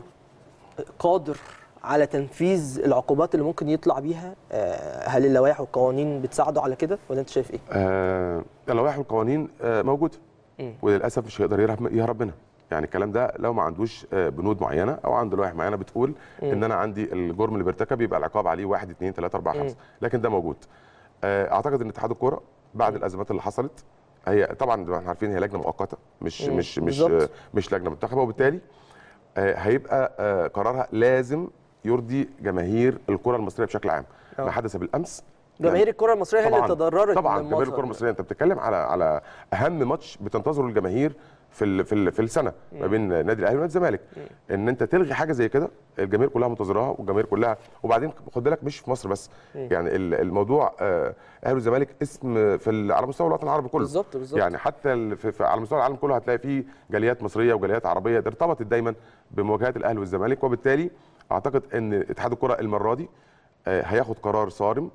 قادر على تنفيذ العقوبات اللي ممكن يطلع بيها؟ هل اللوائح والقوانين بتساعده على كده ولا انت شايف ايه؟ آه اللوائح والقوانين آه موجوده، وللاسف مش هيقدر يهرب يهرب منها. يعني الكلام ده لو ما عندوش آه بنود معينه او عنده لوائح معينه بتقول مم. ان انا عندي الجرم اللي بيرتكب يبقى العقاب عليه واحد اثنين ثلاثة أربعة خمسة، لكن ده موجود. آه اعتقد ان اتحاد الكوره بعد مم. الازمات اللي حصلت، هي طبعا احنا عارفين هي لجنه مؤقته مش مم. مش مش آه مش لجنه منتخبه، وبالتالي آه هيبقى آه قرارها لازم يرضي جماهير الكره المصريه بشكل عام. أوه. ما حدث بالامس جماهير يعني الكره المصريه هي اللي تضررت. طبعا جماهير الكره المصريه، انت بتتكلم على على اهم ماتش بتنتظره الجماهير في ال في ال في السنه ما بين النادي الاهلي ونادي الزمالك. ان انت تلغي حاجه زي كده الجماهير كلها منتظراها، والجماهير كلها، وبعدين خد بالك مش في مصر بس، مم. يعني الموضوع اهلي والزمالك اسم في على مستوى الوطن العربي كله. بالظبط بالظبط. يعني حتى في على مستوى العالم كله هتلاقي فيه جاليات مصريه وجاليات عربيه ارتبطت دايما بمواجهات الاهلي والزمالك، وبالتالي اعتقد ان اتحاد الكره المره دي هياخد قرار صارم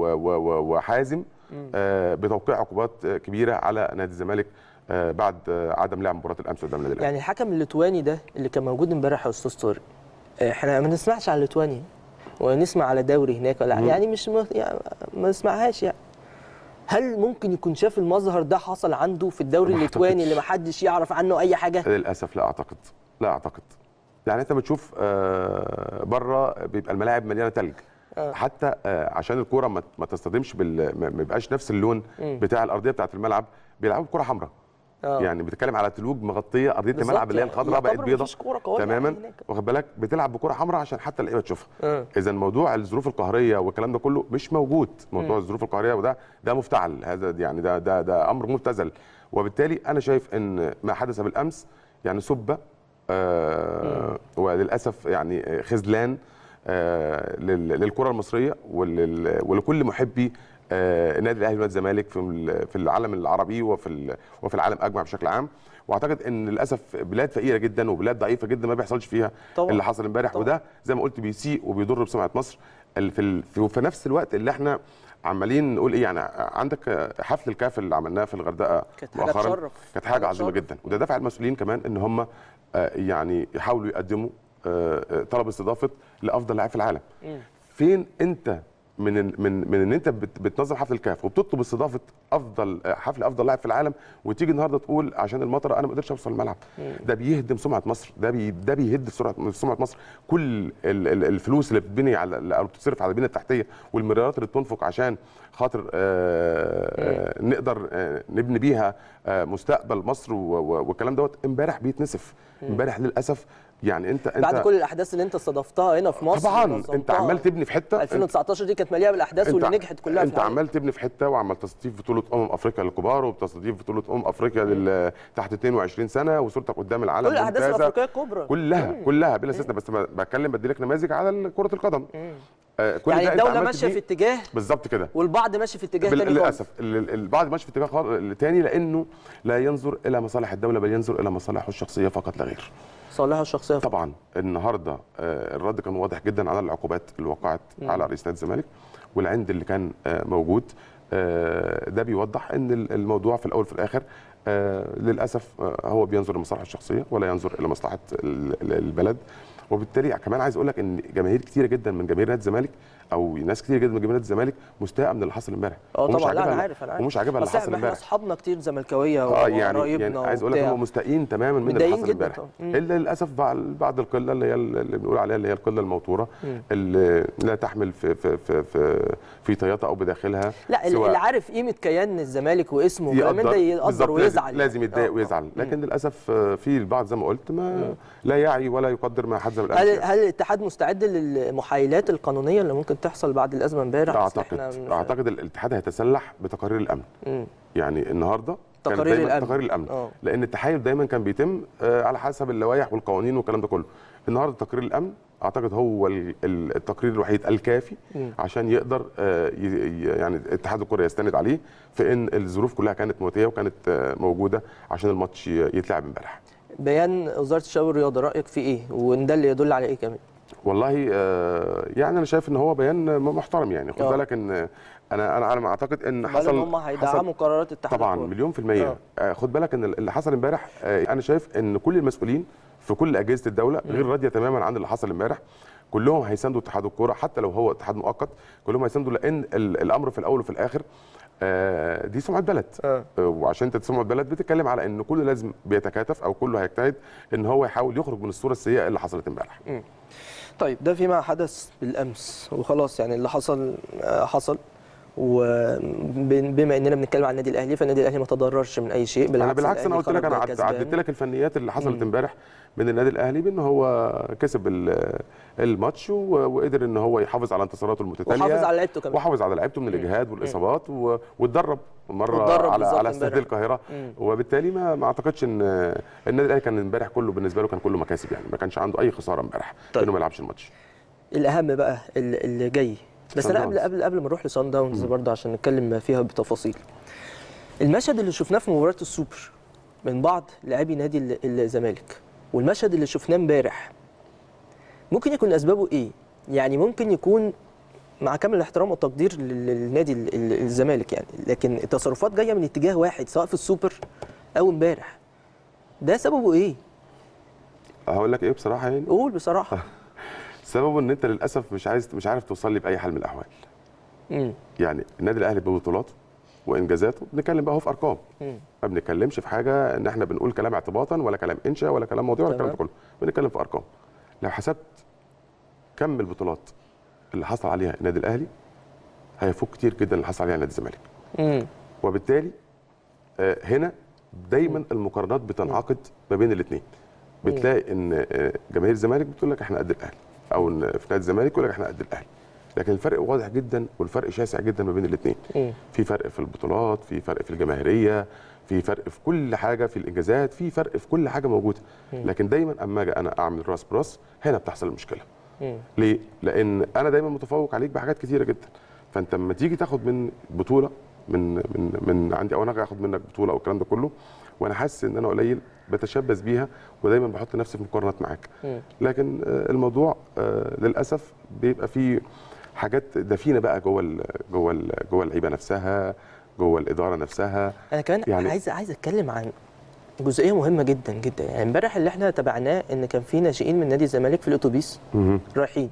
وحازم بتوقيع عقوبات كبيره على نادي الزمالك بعد عدم لعب مباراه الامس قدام النادي الاهلي. يعني الحكم الليتواني ده اللي كان موجود امبارح يا استاذ طارق، احنا ما نسمعش على الليتواني ونسمع على دوري هناك ولا مم. يعني مش ما, يعني ما نسمعهاش. يعني هل ممكن يكون شاف المظهر ده حصل عنده في الدوري الليتواني اللي ما حدش يعرف عنه اي حاجه؟ للاسف لا اعتقد، لا اعتقد. يعني انت بتشوف بره بيبقى الملاعب مليانه ثلج، آه. حتى عشان الكوره ما تصطدمش بال ما يبقاش نفس اللون مم. بتاع الارضيه بتاعه الملعب، بيلعبوا بكره حمراء. أوه. يعني بتتكلم على تلوج مغطيه ارضيه الملعب اللي هي الخضراء بقت بيضاء تماما، واخد بالك، بتلعب بكره حمراء عشان حتى اللعيبه تشوفها. اذا موضوع الظروف القهريه والكلام ده كله مش موجود. موضوع الظروف القهريه وده ده مفتعل، هذا يعني ده ده ده امر مبتذل، وبالتالي انا شايف ان ما حدث بالامس يعني سبه آه وللاسف يعني خذلان آه للكره المصريه ولكل محبي آه النادي الاهلي ونادي الزمالك في في العالم العربي وفي وفي العالم اجمع بشكل عام. واعتقد ان للاسف بلاد فقيره جدا وبلاد ضعيفه جدا ما بيحصلش فيها طبعا. اللي حصل امبارح، وده زي ما قلت بيسيء وبيضر بسمعه مصر في في نفس الوقت اللي احنا عمالين نقول ايه. يعني عندك حفل الكاف اللي عملناه في الغردقه مؤخرا، كانت حاجه عظيمه جدا، وده دفع المسؤولين كمان ان هم يعني يحاولوا يقدموا طلب استضافه لافضل لاعب في العالم. م. فين انت من من من ان انت بتنظم حفل الكاف وبتطلب استضافه افضل حفل افضل لاعب في العالم، وتيجي النهارده تقول عشان المطر انا ما قدرتش اوصل الملعب؟ ده بيهدم سمعه مصر، ده بي ده بيهد سمعه مصر. كل الفلوس اللي بتبني على او بتصرف على البنيه التحتيه والمليارات اللي بتنفق عشان خاطر آآ آآ نقدر آآ نبني بيها مستقبل مصر والكلام دوت امبارح بيتنسف. امبارح للاسف يعني انت انت بعد كل الاحداث اللي انت استضفتها هنا في مصر طبعا انت عمال تبني في حته. ألفين وتسعتاشر دي كانت مليئه بالاحداث واللي نجحت كلها. انت عمال تبني في حته وعمال تستضيف بطوله امم افريقيا للكبار وبتستضيف بطوله امم افريقيا لل تحت اثنين وعشرين سنه وصورتك قدام العالم. كل الاحداث الافريقيه الكبرى كلها مم. كلها بلا استثناء، بس بتكلم بدي لك نماذج على كره القدم. آه كل يعني الدوله ماشيه في اتجاه بالظبط كده، والبعض ماشي في اتجاه ثاني. للاسف البعض ماشي في اتجاه ثاني لانه لا ينظر الى مصالح الدوله بل ينظر الى مصالحه الشخصيه فقط لا غير. صالحه الشخصيه طبعا. النهارده الرد كان واضح جدا على العقوبات اللي وقعت م. على رئيس نادي الزمالك والعند اللي كان موجود. ده بيوضح ان الموضوع في الاول وفي الاخر للاسف هو بينظر لمصالحه الشخصيه ولا ينظر الى مصلحه البلد. وبالتالي كمان عايز اقول لك ان جماهير كتيره جدا من جماهير نادي الزمالك او ناس كتير جدا من جماهير نادي الزمالك مستاءه من اللي حصل امبارح. اه طبعا. لا انا عارف انا عارف ومش عاجبها اللي حصل امبارح. احنا اصحابنا كتير زملكاويه اه يعني, يعني عايز اقول لك هم مستائين تماما من اللي حصل امبارح، الا للاسف بعض القله اللي هي اللي بنقول عليها اللي هي القله الموتوره اللي لا تحمل في في في في, في طياته او بداخلها. لا اللي عارف قيمه كيان الزمالك واسمه وكمان ده يقدر ويزعل، لازم يتضايق ويزعل. لكن للاسف في البعض زي ما قلت ما لا يعي ولا يقدر ما حدث بالامس. هل هل الاتحاد مستعد للمحايلات القانونيه اللي ممكن ممكن تحصل بعد الازمه امبارح. اعتقد اعتقد الاتحاد هيتسلح بتقارير الامن. مم. يعني النهارده تقارير الامن تقارير الامن أوه. لان التحايل دايما كان بيتم على حسب اللوائح والقوانين والكلام ده كله. النهارده تقرير الامن اعتقد هو التقرير الوحيد الكافي مم. عشان يقدر يعني اتحاد الكره يستند عليه في ان الظروف كلها كانت مواتيه وكانت موجوده عشان الماتش يتلعب امبارح. بيان وزاره الشباب والرياضه رايك في ايه؟ وان ده اللي يدل على ايه كمان؟ والله يعني انا شايف ان هو بيان محترم. يعني خد بالك ان انا انا انا اعتقد ان حصل هم هيدعموا قرارات الاتحاد طبعا الكورة. مليون في الميه. أوه. خد بالك ان اللي حصل امبارح انا شايف ان كل المسؤولين في كل اجهزه الدوله غير راضيه تماما عن اللي حصل امبارح. كلهم هيساندوا اتحاد الكوره حتى لو هو اتحاد مؤقت، كلهم هيساندوا لان الامر في الاول وفي الاخر دي سمعه بلد. أه. وعشان انت سمعه بلد بتتكلم على ان كله لازم بيتكاتف او كله هيجتهد ان هو يحاول يخرج من الصوره السيئه اللي حصلت امبارح. طيب ده فيما حدث بالامس وخلاص، يعني اللي حصل حصل، وبما اننا بنتكلم عن النادي الاهلي فالنادي الاهلي ما تضررش من اي شيء. بالعكس انا بالعكس انا قلت لك انا عديت لك الفنيات اللي حصلت امبارح من النادي الاهلي بان هو كسب الماتش وقدر ان هو يحافظ على انتصاراته المتتاليه وحافظ على لعيبته كمان وحافظ على لعيبته من الاجهاد والاصابات واتدرب مره على على استاد القاهره. وبالتالي ما ما اعتقدش ان النادي الاهلي كان امبارح كله بالنسبه له كان كله مكاسب. يعني ما كانش عنده اي خساره امبارح. طيب. انه ما يلعبش الماتش. الاهم بقى اللي جاي، بس انا قبل قبل قبل ما نروح لصن داونز برضه عشان نتكلم فيها بتفاصيل. المشهد اللي شفناه في مباراه السوبر من بعض لاعبي نادي الزمالك والمشهد اللي شفناه امبارح ممكن يكون اسبابه ايه؟ يعني ممكن يكون مع كامل الاحترام والتقدير للنادي الزمالك يعني، لكن التصرفات جايه من اتجاه واحد سواء في السوبر او امبارح. ده سببه ايه؟ هقول لك ايه بصراحه يعني؟ قول بصراحه. سببه ان انت للاسف مش عايز مش عارف توصل لي باي حال من الاحوال. امم يعني النادي الاهلي ببطولاته وانجازاته بنتكلم بقى هو في ارقام. امم ما بنتكلمش في حاجه ان احنا بنقول كلام اعتباطا ولا كلام انشاء ولا كلام موضوع ولا الكلام ده كله، بنتكلم في ارقام. لو حسبت كم البطولات اللي حصل عليها النادي الاهلي هيفوق كتير جدا اللي حصل عليها نادي الزمالك. امم وبالتالي آه هنا دايما المقارنات بتنعقد ما بين الاثنين. بتلاقي ان جماهير الزمالك بتقول لك احنا قد الاهلي، او ان في نادي الزمالك يقول لك احنا قد الاهلي. لكن الفرق واضح جدا والفرق شاسع جدا ما بين الاثنين. في فرق في البطولات، في فرق في الجماهيريه، في فرق في كل حاجه، في الانجازات، في فرق في كل حاجه موجوده. لكن دايما اما اجي انا اعمل راس براس هنا بتحصل المشكله. ليه؟ لان انا دايما متفوق عليك بحاجات كتيره جدا. فانت لما تيجي تاخد من بطوله من من من عندي او انا اخد منك بطوله او الكلام ده كله وانا حاسس ان انا قليل بتشبث بيها ودايما بحط نفسي في مقارنات معاك. لكن الموضوع للاسف بيبقى فيه حاجات دفينه بقى جوه جوه جوه اللعيبه نفسها، جوه الاداره نفسها. انا كمان يعني عايز عايز اتكلم عن جزئيه مهمه جدا جدا. يعني امبارح اللي احنا تابعناه ان كان في ناشئين من نادي الزمالك في الاتوبيس رايحين.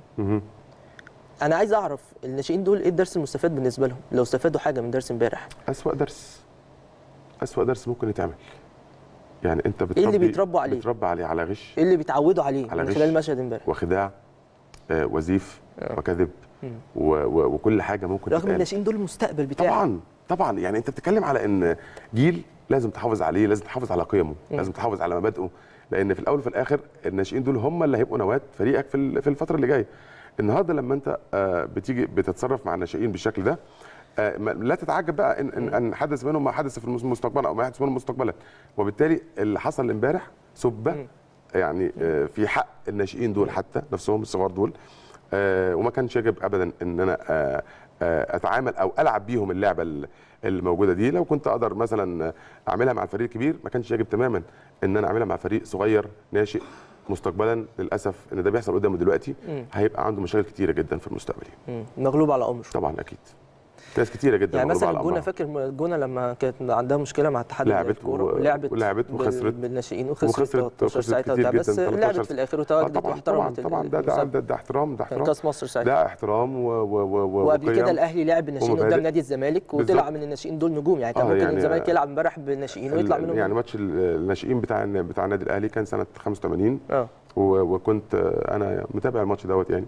انا عايز اعرف الناشئين دول ايه الدرس المستفاد بالنسبه لهم لو استفادوا حاجه من درس امبارح؟ اسوأ درس اسوأ درس ممكن يتعمل. يعني انت بتربي ايه اللي بيتربوا عليه؟ بتربى عليه على غش. ايه اللي بيتعودوا عليه على من خلال المشهد امبارح؟ وخداع آه وزيف آه. وكذب و و وكل حاجه ممكن رغم الناشئين دول المستقبل بتاعك. طبعا طبعا. يعني انت بتتكلم على ان جيل لازم تحافظ عليه، لازم تحافظ على قيمه، م. لازم تحافظ على مبادئه، لان في الاول وفي الاخر الناشئين دول هم اللي هيبقوا نواه فريقك في في الفتره اللي جايه. النهارده لما انت آه بتيجي بتتصرف مع الناشئين بالشكل ده آه لا تتعجب بقى ان ان, إن حدث منهم ما حدث في المستقبل او ما يحدث منهم مستقبلا. وبالتالي اللي حصل امبارح سبه يعني آه في حق الناشئين دول حتى نفسهم الصغار دول. آه وما كانش يجب ابدا ان انا آه آه اتعامل او العب بيهم اللعبه الموجوده دي. لو كنت اقدر مثلا اعملها مع الفريق الكبير ما كانش يجب تماما ان انا اعملها مع فريق صغير ناشئ مستقبلا. للاسف ان ده بيحصل قدامه دلوقتي مم. هيبقى عنده مشاكل كتيره جدا في المستقبل. مغلوب على امره طبعا اكيد. ناس كتيره جدا يعني مثلا الجونه، فاكر الجونه لما كانت عندها مشكله مع اتحاد الكوره ولعبت ولعبت وخسرت بالناشئين وخسرت تلتاشر ساعتها بس لعبت في الاخر وتواجدت واحترمت. طبعا ده ده, ده, ده احترام ده احترام كاس مصر ساعتها ده احترام و و وقبل كده الاهلي لعب بالناشئين قدام نادي الزمالك وطلع من الناشئين دول نجوم. يعني كان آه ممكن يعني الزمالك يلعب امبارح بالناشئين ويطلع منهم. يعني ماتش الناشئين بتاع بتاع النادي الاهلي كان سنه خمسة وثمانين اه وكنت انا متابع الماتش دوت يعني.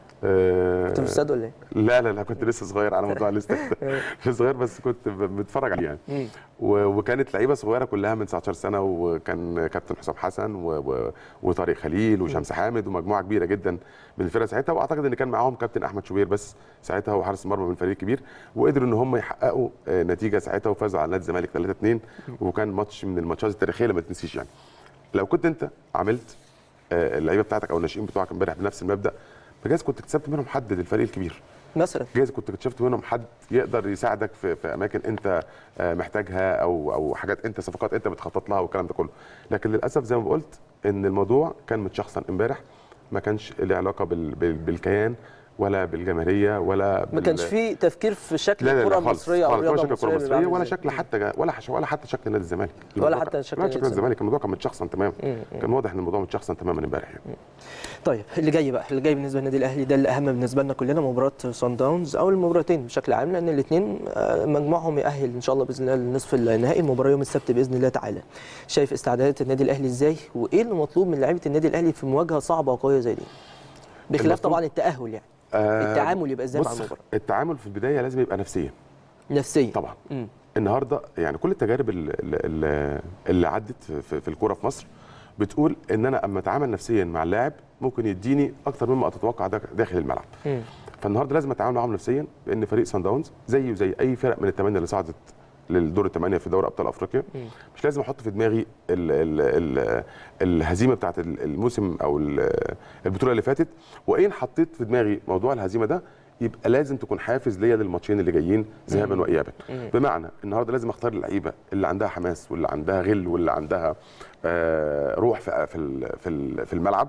آه كنت في الاستاد ولا ايه؟ لا لا لا كنت لسه صغير على موضوع الاستاد. صغير بس كنت بتفرج عليه يعني. وكانت لعيبه صغيره كلها من تسعتاشر سنه، وكان كابتن حسام حسن وطارق خليل وشمس حامد ومجموعه كبيره جدا من الفرقه ساعتها، واعتقد ان كان معاهم كابتن احمد شوبير بس ساعتها هو حارس المرمى من فريق كبير، وقدروا ان هم يحققوا نتيجه ساعتها وفازوا على نادي الزمالك ثلاثة اتنين، وكان ماتش من الماتشات التاريخيه اللي ما تنسيش يعني. لو كنت انت عملت اللعيبه بتاعتك او الناشئين بتوعك امبارح بنفس المبدا، فجايز كنت اكتسبت منهم حد للفريق الكبير مثلا، جايز كنت اكتشفت منهم حد يقدر يساعدك في, في اماكن انت محتاجها او او حاجات انت صفقات انت بتخطط لها والكلام ده كله. لكن للاسف زي ما قلت ان الموضوع كان متشخصن امبارح، ما كانش له علاقه بال بال بالكيان ولا بالجماهيريه ولا بال... ما كانش في تفكير في شكل الكره المصريه او الرياضه المصريه ولا شكل حتى ولا ولا حتى شكل نادي الزمالك ولا حتى شكل نادي الزمالك. الموضوع كان متشخصن تماما، كان واضح ان الموضوع متشخصن تماما امبارح يعني. طيب اللي جاي بقى، اللي جاي بالنسبه للنادي الاهلي ده اللي اهم بالنسبه لنا كلنا، مباراه صن داونز او المباراتين بشكل عام، لان الاثنين مجموعهم يأهل ان شاء الله باذن الله للنصف النهائي، المباراه يوم السبت باذن الله تعالى. شايف استعدادات النادي الاهلي ازاي، وايه اللي مطلوب من لاعيبه النادي الاهلي في مواجهه صعبه وقويه زي دي، بخلاف طبعا التأهل يعني؟ آه التعامل يبقى ازاي مع المباراه؟ التعامل في البدايه لازم يبقى نفسيا نفسيا طبعا. م. النهارده يعني كل التجارب اللي, اللي, اللي عدت في, في الكوره في مصر بتقول ان انا اما اتعامل نفسيا مع اللاعب ممكن يديني اكتر مما اتوقع داخل الملعب. م. فالنهارده لازم اتعامل معاهم نفسيا، لان فريق صن داونز زيه زي اي فرق من الثمانيه اللي صعدت للدور الثمانيه في دوري ابطال افريقيا. م. مش لازم احط في دماغي ال ال ال الهزيمه بتاعت الموسم او البطوله اللي فاتت، وان حطيت في دماغي موضوع الهزيمه ده يبقى لازم تكون حافز ليا للماتشين اللي جايين ذهابا وايابا. بمعنى النهارده لازم اختار اللعيبه اللي عندها حماس واللي عندها غل واللي عندها آه روح في في في الملعب.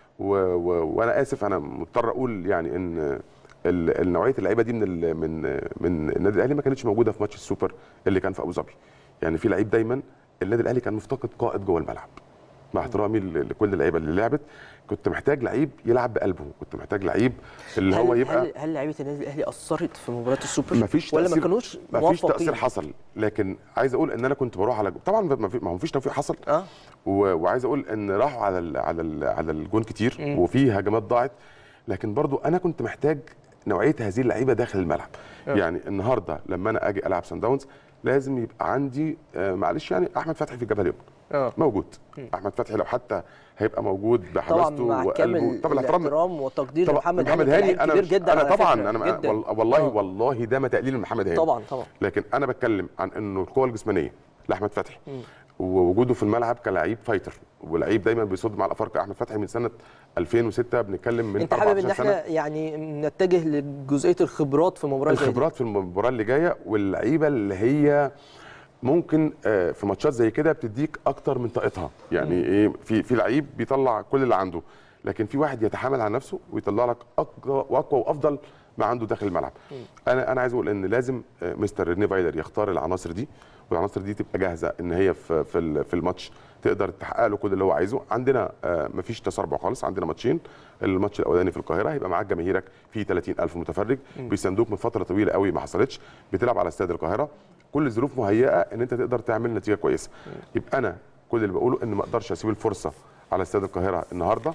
وانا اسف انا مضطر اقول يعني ان النوعيه اللعيبه دي من من من النادي الاهلي ما كانتش موجوده في ماتش السوبر اللي كان في ابو ظبي. يعني في لعيب دايما النادي الاهلي كان مفتقد قائد جوه الملعب. مع احترامي لكل اللعيبه اللي لعبت، كنت محتاج لعيب يلعب بقلبه، كنت محتاج لعيب اللي هو يبقى. هل هل لعيبه النادي الاهلي اثرت في مباراه السوبر؟ مفيش ولا ما كانوش موفقين؟ مفيش تاثير حصل، لكن عايز اقول ان انا كنت بروح على طبعا ما هو مفيش توفيق حصل. اه وعايز اقول ان راحوا على ال على ال على الجون كتير م. وفي هجمات ضاعت، لكن برضو انا كنت محتاج نوعيه هذه اللعيبه داخل الملعب. أه. يعني النهارده لما انا اجي العب صن داونز لازم يبقى عندي آه معلش يعني احمد فتحي في الجبهه اليمنى أه. موجود. م. احمد فتحي لو حتى هيبقى موجود بحماسته وقلبه. طبعا الاحترام والتقدير لمحمد محمد هاني انا كبير جدا انا طبعا انا جداً. والله أوه. والله ده ما تقليل من محمد هاني طبعا طبعا، لكن انا بتكلم عن انه القوه الجسمانيه لاحمد فتحي م. ووجوده في الملعب كلاعب فايتر ولعيب دايما بيصد مع الافارقه. احمد فتحي من سنه ألفين وستة بنتكلم من انت حابب ان احنا يعني نتجه لجزئيه الخبرات في مباراه الخبرات في المباراه اللي جايه، واللعيبه اللي هي ممكن في ماتشات زي كده بتديك اكتر من طاقتها. يعني ايه، في في لعيب بيطلع كل اللي عنده، لكن في واحد يتحامل على نفسه ويطلع لك اقوى واقوى وافضل ما عنده داخل الملعب. انا انا عايز اقول ان لازم مستر ريني فايلر يختار العناصر دي، والعناصر دي تبقى جاهزه ان هي في في في الماتش تقدر تحقق له كل اللي هو عايزه. عندنا مفيش تسربع خالص، عندنا ماتشين. الماتش الاولاني في القاهره هيبقى معاك جماهيرك فيه ثلاثين ألف متفرج بيساندوك من فتره طويله قوي ما حصلتش، بتلعب على استاد القاهره، كل الظروف مهيئه ان انت تقدر تعمل نتيجه كويسه. يبقى انا كل اللي بقوله ان ما اقدرش اسيب الفرصه على استاد القاهره النهارده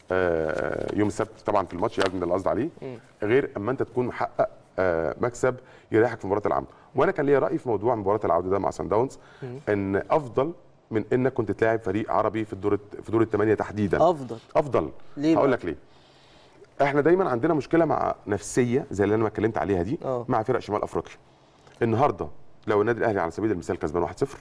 آه يوم السبت طبعا في الماتش يعني اللي قصدي عليه، غير اما انت تكون محقق آه مكسب يريحك في مباراه العوده. وانا كان ليا راي في موضوع مباراه العوده ده مع صن داونز ان افضل من انك كنت تلاعب فريق عربي في الدور في دور الثمانيه تحديدا. افضل افضل ليه؟ هقول لك ليه. احنا دايما عندنا مشكله مع نفسيه زي اللي انا اتكلمت عليها دي أوه. مع فرق شمال افريقيا. النهارده لو النادي الاهلي على سبيل المثال كسبان واحد صفر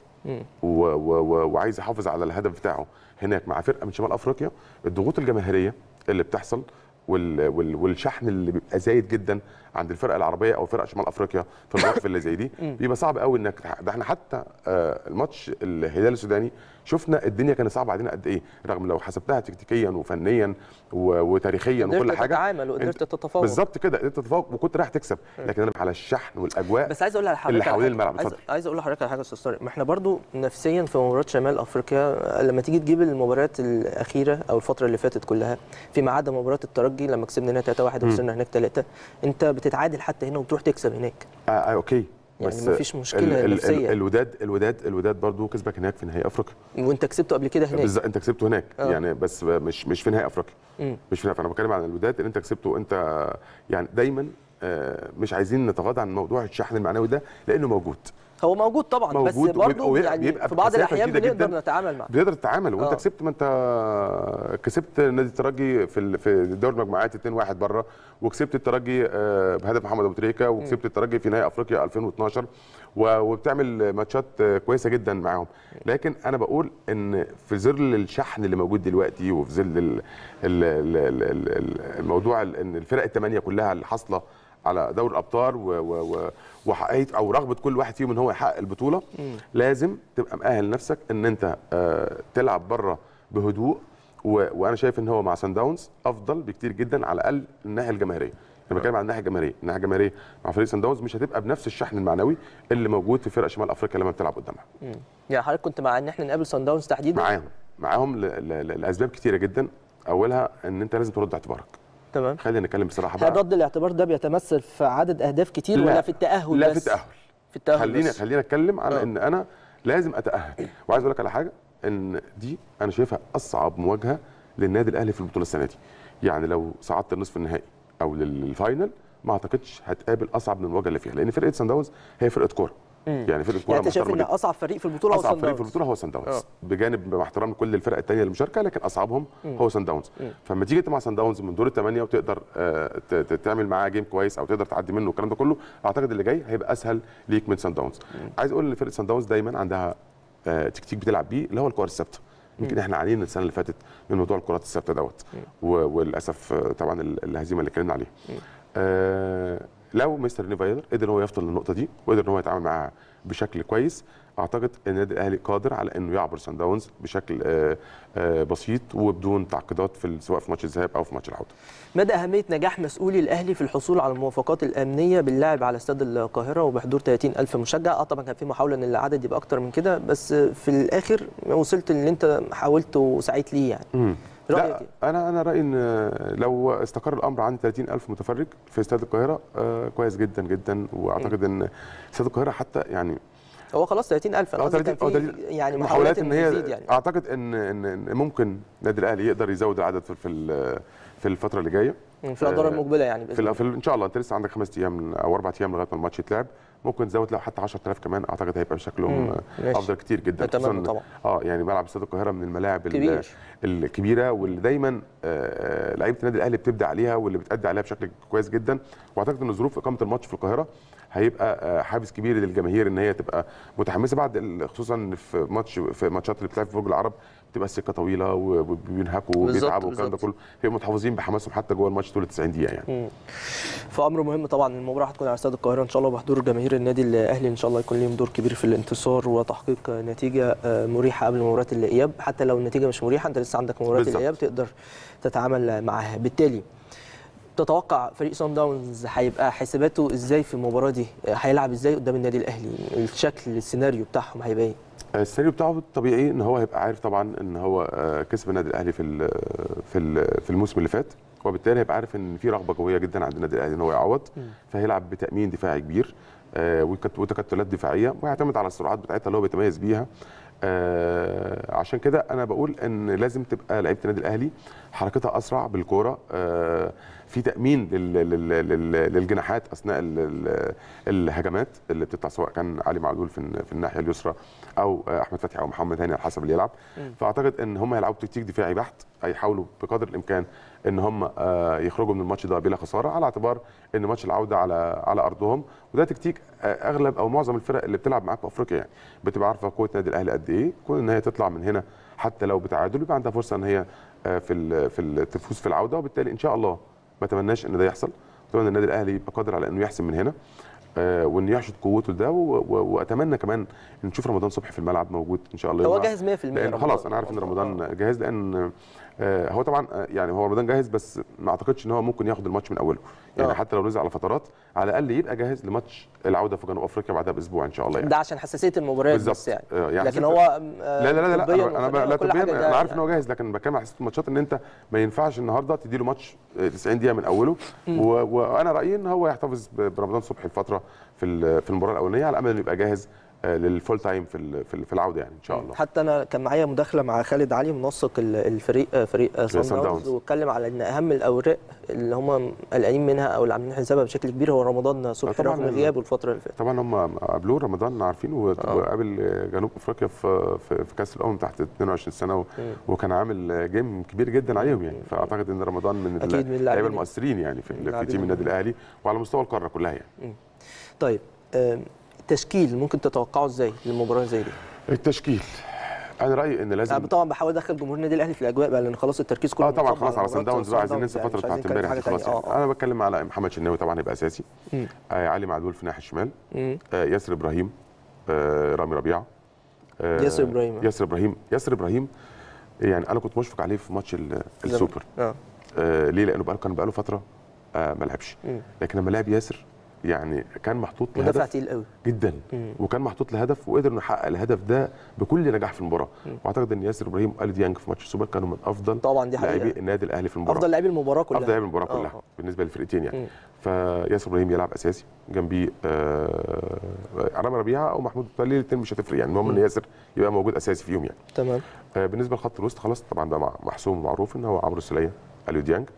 وعايز يحافظ على الهدف بتاعه هناك مع فرقه من شمال افريقيا، الضغوط الجماهيريه اللي بتحصل وال وال والشحن اللي بيبقى زايد جدا عند الفرقه العربيه او فرقه شمال افريقيا في المواقف اللي زي دي بيبقى صعب قوي انك ده. احنا حتى آه الماتش الهلال السوداني شفنا الدنيا كانت صعبه علينا قد ايه، رغم لو حسبتها تكتيكيا وفنيا وتاريخيا وكل حاجه تتعامل وقدرت تتفوق بالظبط كده، قدرت تتفوق وكنت رايح تكسب. لكن انا على الشحن والاجواء بس عايز اقول لحضرتك اللي حوالين الملعب. عايز, عايز اقول لحضرتك على حاجه يا استاذ طارق، ما احنا برضو نفسيا في مباراه شمال افريقيا لما تيجي تجيب المباريات الاخيره او الفتره اللي فاتت كلها فيما عدا مباراه الترجي لما كسبنا هنا ثلاثة واحد وخسرنا هناك ثلاثة، انت بتتعادل حتى هنا وبتروح تكسب هناك. آه, اه اوكي يعني مفيش مشكله ال نفسيه. الوداد الوداد الوداد برضه كسبك هناك في نهائي افريقيا، وانت كسبته قبل كده هناك. بالظبط، انت كسبته هناك أوه. يعني، بس مش مش في نهائي افريقيا، مش في نهائي. فانا بتكلم عن الوداد اللي انت كسبته انت. يعني دايما مش عايزين نتغاضى عن موضوع الشحن المعنوي ده لانه موجود. هو موجود طبعا، موجود بس برضه يعني في بعض الاحيان بنقدر نتعامل معاه. بنقدر نتعامل وانت أوه. كسبت، ما انت كسبت نادي الترجي في في دوري المجموعات اتنين واحد بره، وكسبت الترجي بهدف محمد ابو تريكه، وكسبت الترجي في نهائي افريقيا ألفين واتناشر، وبتعمل ماتشات كويسه جدا معاهم. لكن انا بقول ان في ظل الشحن اللي موجود دلوقتي، وفي ظل الموضوع ان الفرق الثمانيه كلها اللي حاصله على دوري الابطال وحققت او رغبه كل واحد فيهم ان هو يحقق البطوله، مم. لازم تبقى مؤهل نفسك ان انت آه تلعب بره بهدوء، وانا شايف ان هو مع سان داونز افضل بكتير جدا على الاقل الناحيه الجماهيريه. انا بتكلم عن الناحيه الجماهيريه، الناحيه الجماهيريه مع فريق سان داونز مش هتبقى بنفس الشحن المعنوي اللي موجود في فرق شمال افريقيا لما بتلعب قدامها. مم. يعني حضرتك كنت مع ان احنا نقابل سان داونز تحديدا؟ معاهم معاهم لاسباب كتيره جدا، اولها ان انت لازم ترد اعتبارك. تمام. خلينا نتكلم بصراحه بقى. هل رد الاعتبار ده بيتمثل في عدد اهداف كتير ولا في التاهل؟ لا بس؟ في التاهل. في التاهل خلينا بس. خلينا اتكلم على أه. ان انا لازم اتاهل. وعايز اقول لك على حاجه، ان دي انا شايفها اصعب مواجهه للنادي الاهلي في البطوله السنه دي. يعني لو صعدت النصف النهائي او للفاينل ما اعتقدش هتقابل اصعب من المواجهه اللي فيها، لان فرقه سان داونز هي فرقه كوره. يعني فرقه كوره. يعني انت شايف ان اصعب فريق في البطوله هو سان داونز؟ اصعب فريق في البطوله هو سان داونز، بجانب مع احترام كل الفرق الثانيه المشاركه، لكن اصعبهم مم. هو سان داونز. مم. فلما تيجي انت مع سان داونز من دور الثمانيه وتقدر آه تعمل معاه جيم كويس او تقدر تعدي منه الكلام ده كله، اعتقد اللي جاي هيبقى اسهل ليك من سان داونز. مم. عايز اقول ان فرقه سان داونز دايما عندها آه تكتيك بتلعب بيه اللي هو الكور الثابته. يمكن احنا عانينا السنه اللي فاتت من موضوع الكرات الثابته دوت، وللاسف طبعا الهزيمه اللي اتكلمنا عليها. آه لو مستر ريني فايلر قدر هو يفضل النقطه دي وقدر ان هو يتعامل معاها بشكل كويس، اعتقد ان النادي الاهلي قادر على انه يعبر سان داونز بشكل آآ آآ بسيط وبدون تعقيدات في سواء في ماتش الذهاب او في ماتش العوده. مدى اهميه نجاح مسؤولي الاهلي في الحصول على الموافقات الامنيه باللعب على استاد القاهره وبحضور ثلاثين ألف مشجع؟ اه طبعا كان في محاوله ان العدد يبقى اكتر من كده، بس في الاخر وصلت اللي انت حاولت وسعيت ليه يعني. امم لا انا انا رايي ان لو استقر الامر عن ثلاثين ألف متفرج في استاد القاهره آه كويس جدا جدا، واعتقد ان استاد القاهره حتى يعني هو خلاص ثلاثين ألف. انا قصدي كان في يعني محاولات ان هي يعني. اعتقد ان ان ممكن النادي الاهلي يقدر يزود العدد في في في الفتره اللي جايه في الادوار المقبله يعني في, في ان شاء الله. انت لسه عندك خمس ايام او اربع ايام لغايه ما الماتش يتلعب، ممكن تزود لو حتى عشرة آلاف كمان، اعتقد هيبقى شكلهم افضل كتير جدا. خصوصا طبعا اه يعني ملعب استاد القاهره من الملاعب كبير. الكبيره واللي دايما آه لعيبه النادي الاهلي بتبدع عليها واللي بتأدي عليها بشكل كويس جدا. واعتقد ان ظروف اقامه الماتش في القاهره هيبقى حافز كبير للجماهير ان هي تبقى متحمسه بعد، خصوصا في ماتش في ماتشات اللي بتلعب في برج العرب بتبقى السكه طويله وبينهكوا وبيتعبوا والكلام ده كله، بيبقوا متحفظين بحماسهم حتى جوه الماتش طول تسعين دقيقه يعني. فامر مهم طبعا. المباراه هتكون على استاد القاهره ان شاء الله بحضور جماهير النادي الاهلي، ان شاء الله يكون لهم دور كبير في الانتصار وتحقيق نتيجه مريحه قبل مباراه الاياب. حتى لو النتيجه مش مريحه انت لسه عندك مباراه الاياب تقدر تتعامل معاها. بالتالي تتوقع فريق سان داونز هيبقى حساباته ازاي في المباراه دي؟ هيلعب ازاي قدام النادي الاهلي؟ الشكل السيناريو بتاعهم هيبقى ايه؟ السيناريو بتاعه الطبيعي ان هو هيبقى عارف طبعا ان هو كسب النادي الاهلي في في في الموسم اللي فات، وبالتالي هيبقى عارف ان في رغبه قويه جدا عند النادي الاهلي ان هو يعوض، فهيلعب بتامين دفاعي كبير وتكتلات دفاعيه، وهيعتمد على السرعات بتاعتها اللي هو بيتميز بيها. آه عشان كده انا بقول ان لازم تبقى لعيبه النادي الاهلي حركتها اسرع بالكوره، آه في تامين لل لل لل للجناحات اثناء الهجمات اللي بتطلع، سواء كان علي معلول في, في الناحيه اليسرى او احمد فتحي او محمد هاني على حسب اللي يلعب. فاعتقد ان هم هيلعبوا تكتيك دفاعي بحت، هيحاولوا بقدر الامكان ان هم آه يخرجوا من الماتش ده بلا خساره، على اعتبار ان ماتش العوده على على ارضهم، وده تكتيك آه اغلب او معظم الفرق اللي بتلعب معاك في افريقيا يعني بتبقى عارفه قوه النادي الاهلي قد ايه، كون ان هي تطلع من هنا حتى لو بتعادل يبقى عندها فرصه ان هي آه في ال في ال تفوز في العوده، وبالتالي ان شاء الله ما اتمناش ان ده يحصل، اتمنى النادي الاهلي يبقى قادر على انه يحسم من هنا آه وان يحشد قوته ده، واتمنى كمان ان نشوف رمضان صبحي في الملعب موجود ان شاء الله. هو جاهز مية في المية خلاص انا عارف ان رمضان جاهز، لان آه هو طبعا يعني هو رمضان جاهز، بس ما اعتقدش ان هو ممكن ياخد الماتش من اوله يعني. أوه. حتى لو نزل على فترات على الاقل يبقى جاهز لماتش العوده في جنوب افريقيا بعدها باسبوع ان شاء الله يعني. ده عشان حساسيه المباريات بس يعني. آه يعني لكن هو لا لا لا, لا انا انا لا طبيا انا عارف ان هو جاهز، لكن بتكلم على حساسيه الماتشات ان انت ما ينفعش النهارده تدي له ماتش تسعين دقيقه من اوله. وانا رايي ان هو يحتفظ برمضان صبحي الفتره في في المباراه الاولانيه على امل انه يبقى جاهز للفول تايم في في العوده يعني ان شاء الله. حتى انا كان معايا مداخله مع خالد علي منسق الفريق فريق صن داونز، واتكلم على ان اهم الاوراق اللي هم قلقانين منها او اللي عاملين حسابها بشكل كبير هو رمضان صبحي رغم غيابه الفتره اللي فاتت. طبعا هم قابلوه رمضان عارفين، وقابل جنوب افريقيا في في كاس الامم تحت اثنين وعشرين سنه، وكان عامل جيم كبير جدا عليهم يعني. فاعتقد ان رمضان من اللعيبه المؤثرين يعني في, في تيم النادي الاهلي وعلى مستوى القاره كلها يعني. طيب التشكيل ممكن تتوقعه ازاي للمباراه زي دي؟ التشكيل انا رايي ان لازم أنا طبعا بحاول ادخل جمهور النادي الاهلي في الاجواء بقى، لان خلاص التركيز كله اه طبعا خلاص على صن داونز بقى، عايزين ننسى الفتره بتاعت امبارح دي خلاص يعني. انا بتكلم على محمد شناوي طبعا هيبقى اساسي، آه علي معدول في ناحيه الشمال، آه ياسر ابراهيم، آه رامي ربيعه، آه ياسر ابراهيم ياسر ابراهيم ياسر ابراهيم يعني انا كنت مشفق عليه في ماتش السوبر. اه, آه ليه؟ لانه بقى كان بقى له فتره آه ما لعبش، لكن لما لعب ياسر يعني كان محطوط لهدف مدافع تقيل قوي جدا، مم. وكان محطوط لهدف وقدر انه يحقق الهدف ده بكل نجاح في المباراه. واعتقد ان ياسر ابراهيم واليو ديانج في ماتش السوبر كانوا من افضل طبعا دي لاعبي النادي الاهلي في المباراه، افضل لاعبي المباراه كلها افضل لاعبي المباراه كلها أوه. بالنسبه للفرقتين يعني. مم. فياسر ابراهيم يلعب اساسي جنبيه آه رامي ربيعه او محمود متولي، الاثنين مش هتفرق يعني، المهم ان ياسر يبقى موجود اساسي فيهم يعني. تمام. آه بالنسبه لخط الوسط خلاص طبعا ده محسوم ومعروف ان هو عمرو السوليه، اليو ديانج،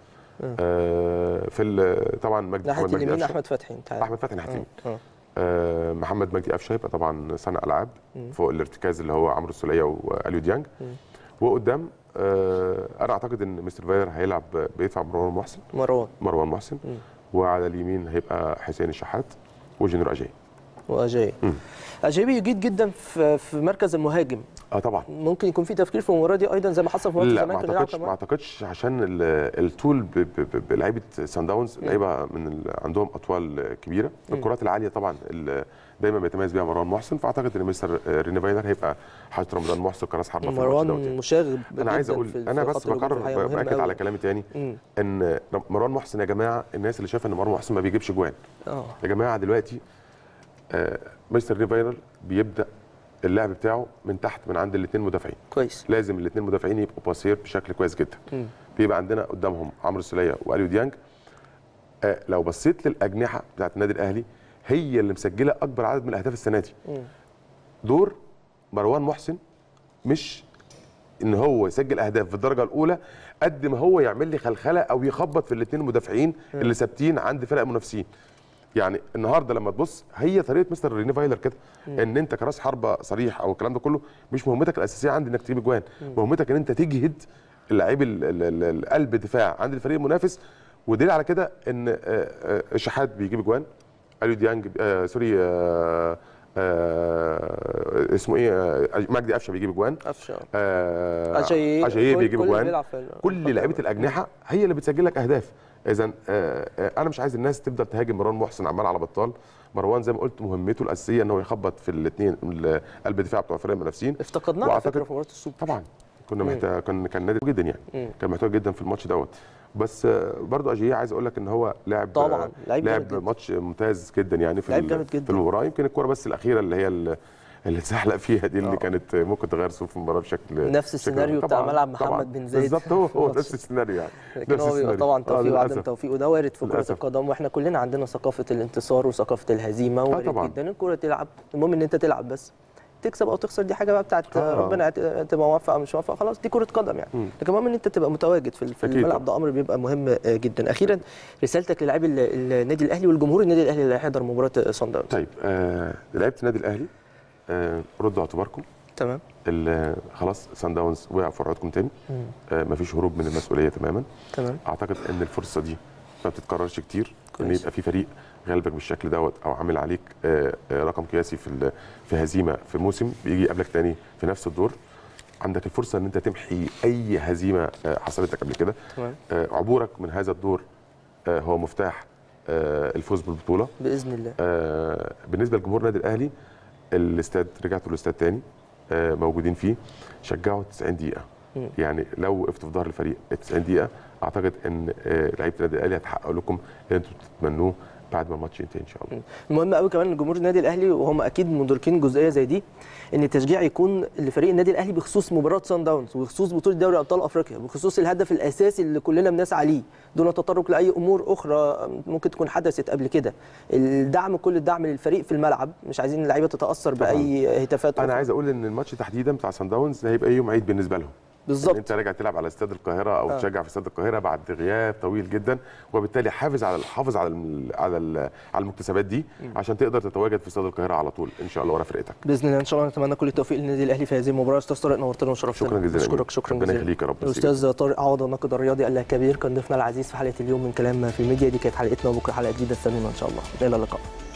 آه في طبعا مجدي محمد مجدي قفشه، احمد فتحي انت عارف احمد فتحي ناحيه آه. آه محمد مجدي قفشه يبقى طبعا صانع العاب فوق الارتكاز اللي هو عمرو السوليه واليو ديانج. وقدام آه انا اعتقد ان مستر فايلر هيلعب بيدفع مروان محسن مروان مروان محسن مم. وعلى اليمين هيبقى حسين الشحات وجنرال اجاي واجاي اجاي بيجيد جدا في في مركز المهاجم. اه طبعا ممكن يكون في تفكير في المباراه دي ايضا زي ما حصل في مباراه الزمالك. لا ما اعتقدش ما اعتقدش عشان الطول بلعيبه سان داونز لعيبه من عندهم اطوال كبيره، الكرات العاليه طبعا دايما بيتميز بيها مروان محسن، فاعتقد ان مستر ريني فايلر هيبقى حاطط رمضان محسن كراس حربه في الماتش دوت. مروان مشاغب. انا عايز اقول انا بس بكرر باكد على كلامي تاني مم. ان مروان محسن يا جماعه، الناس اللي شايفه ان مروان محسن ما بيجيبش جوان اه يا جماعه دلوقتي آه مستر ريني فايلر بيبدا اللعب بتاعه من تحت من عند الاثنين مدافعين كويس، لازم الاثنين مدافعين يبقوا باسير بشكل كويس جدا. م. بيبقى عندنا قدامهم عمرو السوليه واليو ديانج. آه لو بصيت للاجنحه بتاعت النادي الاهلي هي اللي مسجله اكبر عدد من الاهداف السنه دي. م. دور مروان محسن مش ان هو يسجل اهداف في الدرجه الاولى قد ما هو يعمل لي خلخله او يخبط في الاثنين مدافعين اللي ثابتين عند فرق منافسين. يعني النهارده لما تبص هي طريقه مستر ريني فايلر كده، ان انت كراس حربه صريح او الكلام ده كله مش مهمتك الاساسيه عندي انك تجيب اجوان، مهمتك ان انت تجهد اللاعب القلب دفاع عند الفريق المنافس. ودليل على كده ان الشحات بيجيب اجوان، اليو ديانج آه سوري آه آه اسمه ايه مجدي قفشه بيجيب اجوان، قفشه آه اجاييه بيجيب اجوان، كل لعيبه الاجنحه هي اللي بتسجل لك اهداف. اذا انا مش عايز الناس تبدا تهاجم مروان محسن عمال على بطال. مروان زي ما قلت مهمته الاساسيه ان هو يخبط في الاثنين قلب الدفاع بتوع الفريق المنافسين. افتقدناه على فكره في مباراه السوبر طبعا، كنا محتاج كان كان نادي جدا يعني مم. كان محتاج جدا في الماتش دوت. بس برضو اجاييه عايز اقول لك ان هو لاعب طبعا لاعب ماتش ممتاز جدا يعني في جدا. في المباراه. يمكن الكوره بس الاخيره اللي هي اللي اتزحلق فيها دي اللي أوه. كانت ممكن تغير صوف المباراه بشكل نفس السيناريو بتاع ملعب محمد بن زايد بالظبط، هو هو نفس السيناريو يعني. لكن هو طبعا توفيق وعدم توفيق وده وارد في كره القدم، واحنا كلنا عندنا ثقافه الانتصار وثقافه الهزيمه، وارد جدا الكره تلعب، المهم ان انت تلعب بس تكسب او تخسر دي حاجه بقى بتاعت آه. ربنا، تبقى موفق او مش موفق خلاص دي كره قدم يعني. م. لكن المهم ان انت تبقى متواجد في, في الملعب، ده امر بيبقى مهم جدا. اخيرا رسالتك للاعبي النادي الاهلي والجمهور النادي الاهلي اللي هيحضر مباراه صن داونز. طيب آه لعيبه النادي الاهلي آه ردوا اعتباركم تمام، خلاص صن داونز وقع في وعودكم تاني، آه مفيش هروب من المسؤوليه تماما. تمام، اعتقد ان الفرصه دي ما بتتكررش كتير، ان يبقى في فريق غالبك بالشكل دوت او عامل عليك آه رقم قياسي في في هزيمه في موسم بيجي يقابلك تاني في نفس الدور. عندك الفرصه ان انت تمحي اي هزيمه آه حصلت لك قبل كده. آه عبورك من هذا الدور آه هو مفتاح آه الفوز بالبطوله باذن الله. آه بالنسبه لجمهور النادي الاهلي، الاستاد رجعتوا الاستاد تاني آه موجودين فيه، شجعوا تسعين دقيقه. يعني لو وقفتوا في ظهر الفريق تسعين دقيقه اعتقد ان لعيبه النادي الاهلي هتحققوا لكم اللي انتم بتتمنوه بعد ما الماتش ينتهي ان شاء الله. المهم قوي كمان لجمهور النادي الاهلي وهم اكيد مدركين جزئيه زي دي، ان التشجيع يكون لفريق النادي الاهلي بخصوص مباراه سان داونز وبخصوص بطوله دوري ابطال افريقيا، بخصوص الهدف الاساسي اللي كلنا بنسعى ليه دون تطرق لاي امور اخرى ممكن تكون حدثت قبل كده. الدعم، كل الدعم للفريق في الملعب، مش عايزين اللعيبه تتاثر باي هتافات انا أخرى. عايز اقول ان الماتش تحديدا بتاع سان داونز هيبقى يوم عيد بالنسبه لهم بالظبط. انت راجع تلعب على استاد القاهره او آه. تشجع في استاد القاهره بعد غياب طويل جدا، وبالتالي حافظ على حافظ على ال على ال على المكتسبات دي م. عشان تقدر تتواجد في استاد القاهره على طول ان شاء الله ورا فرقتك باذن الله. ان شاء الله نتمنى كل التوفيق للنادي الاهلي في هذه المباراه. استاذ طارق نورتنا وشرفتنا. شكرا جزيلا. اشكرك شكرا جزيلا. ربنا يخليك يا رب. الاستاذ طارق عوض الناقد الرياضي الكبير كان ضيفنا العزيز في حلقه اليوم من كلام في الميديا. دي كانت حلقتنا، وبكره حلقه جديده استنونا ان شاء الله. الى اللقاء.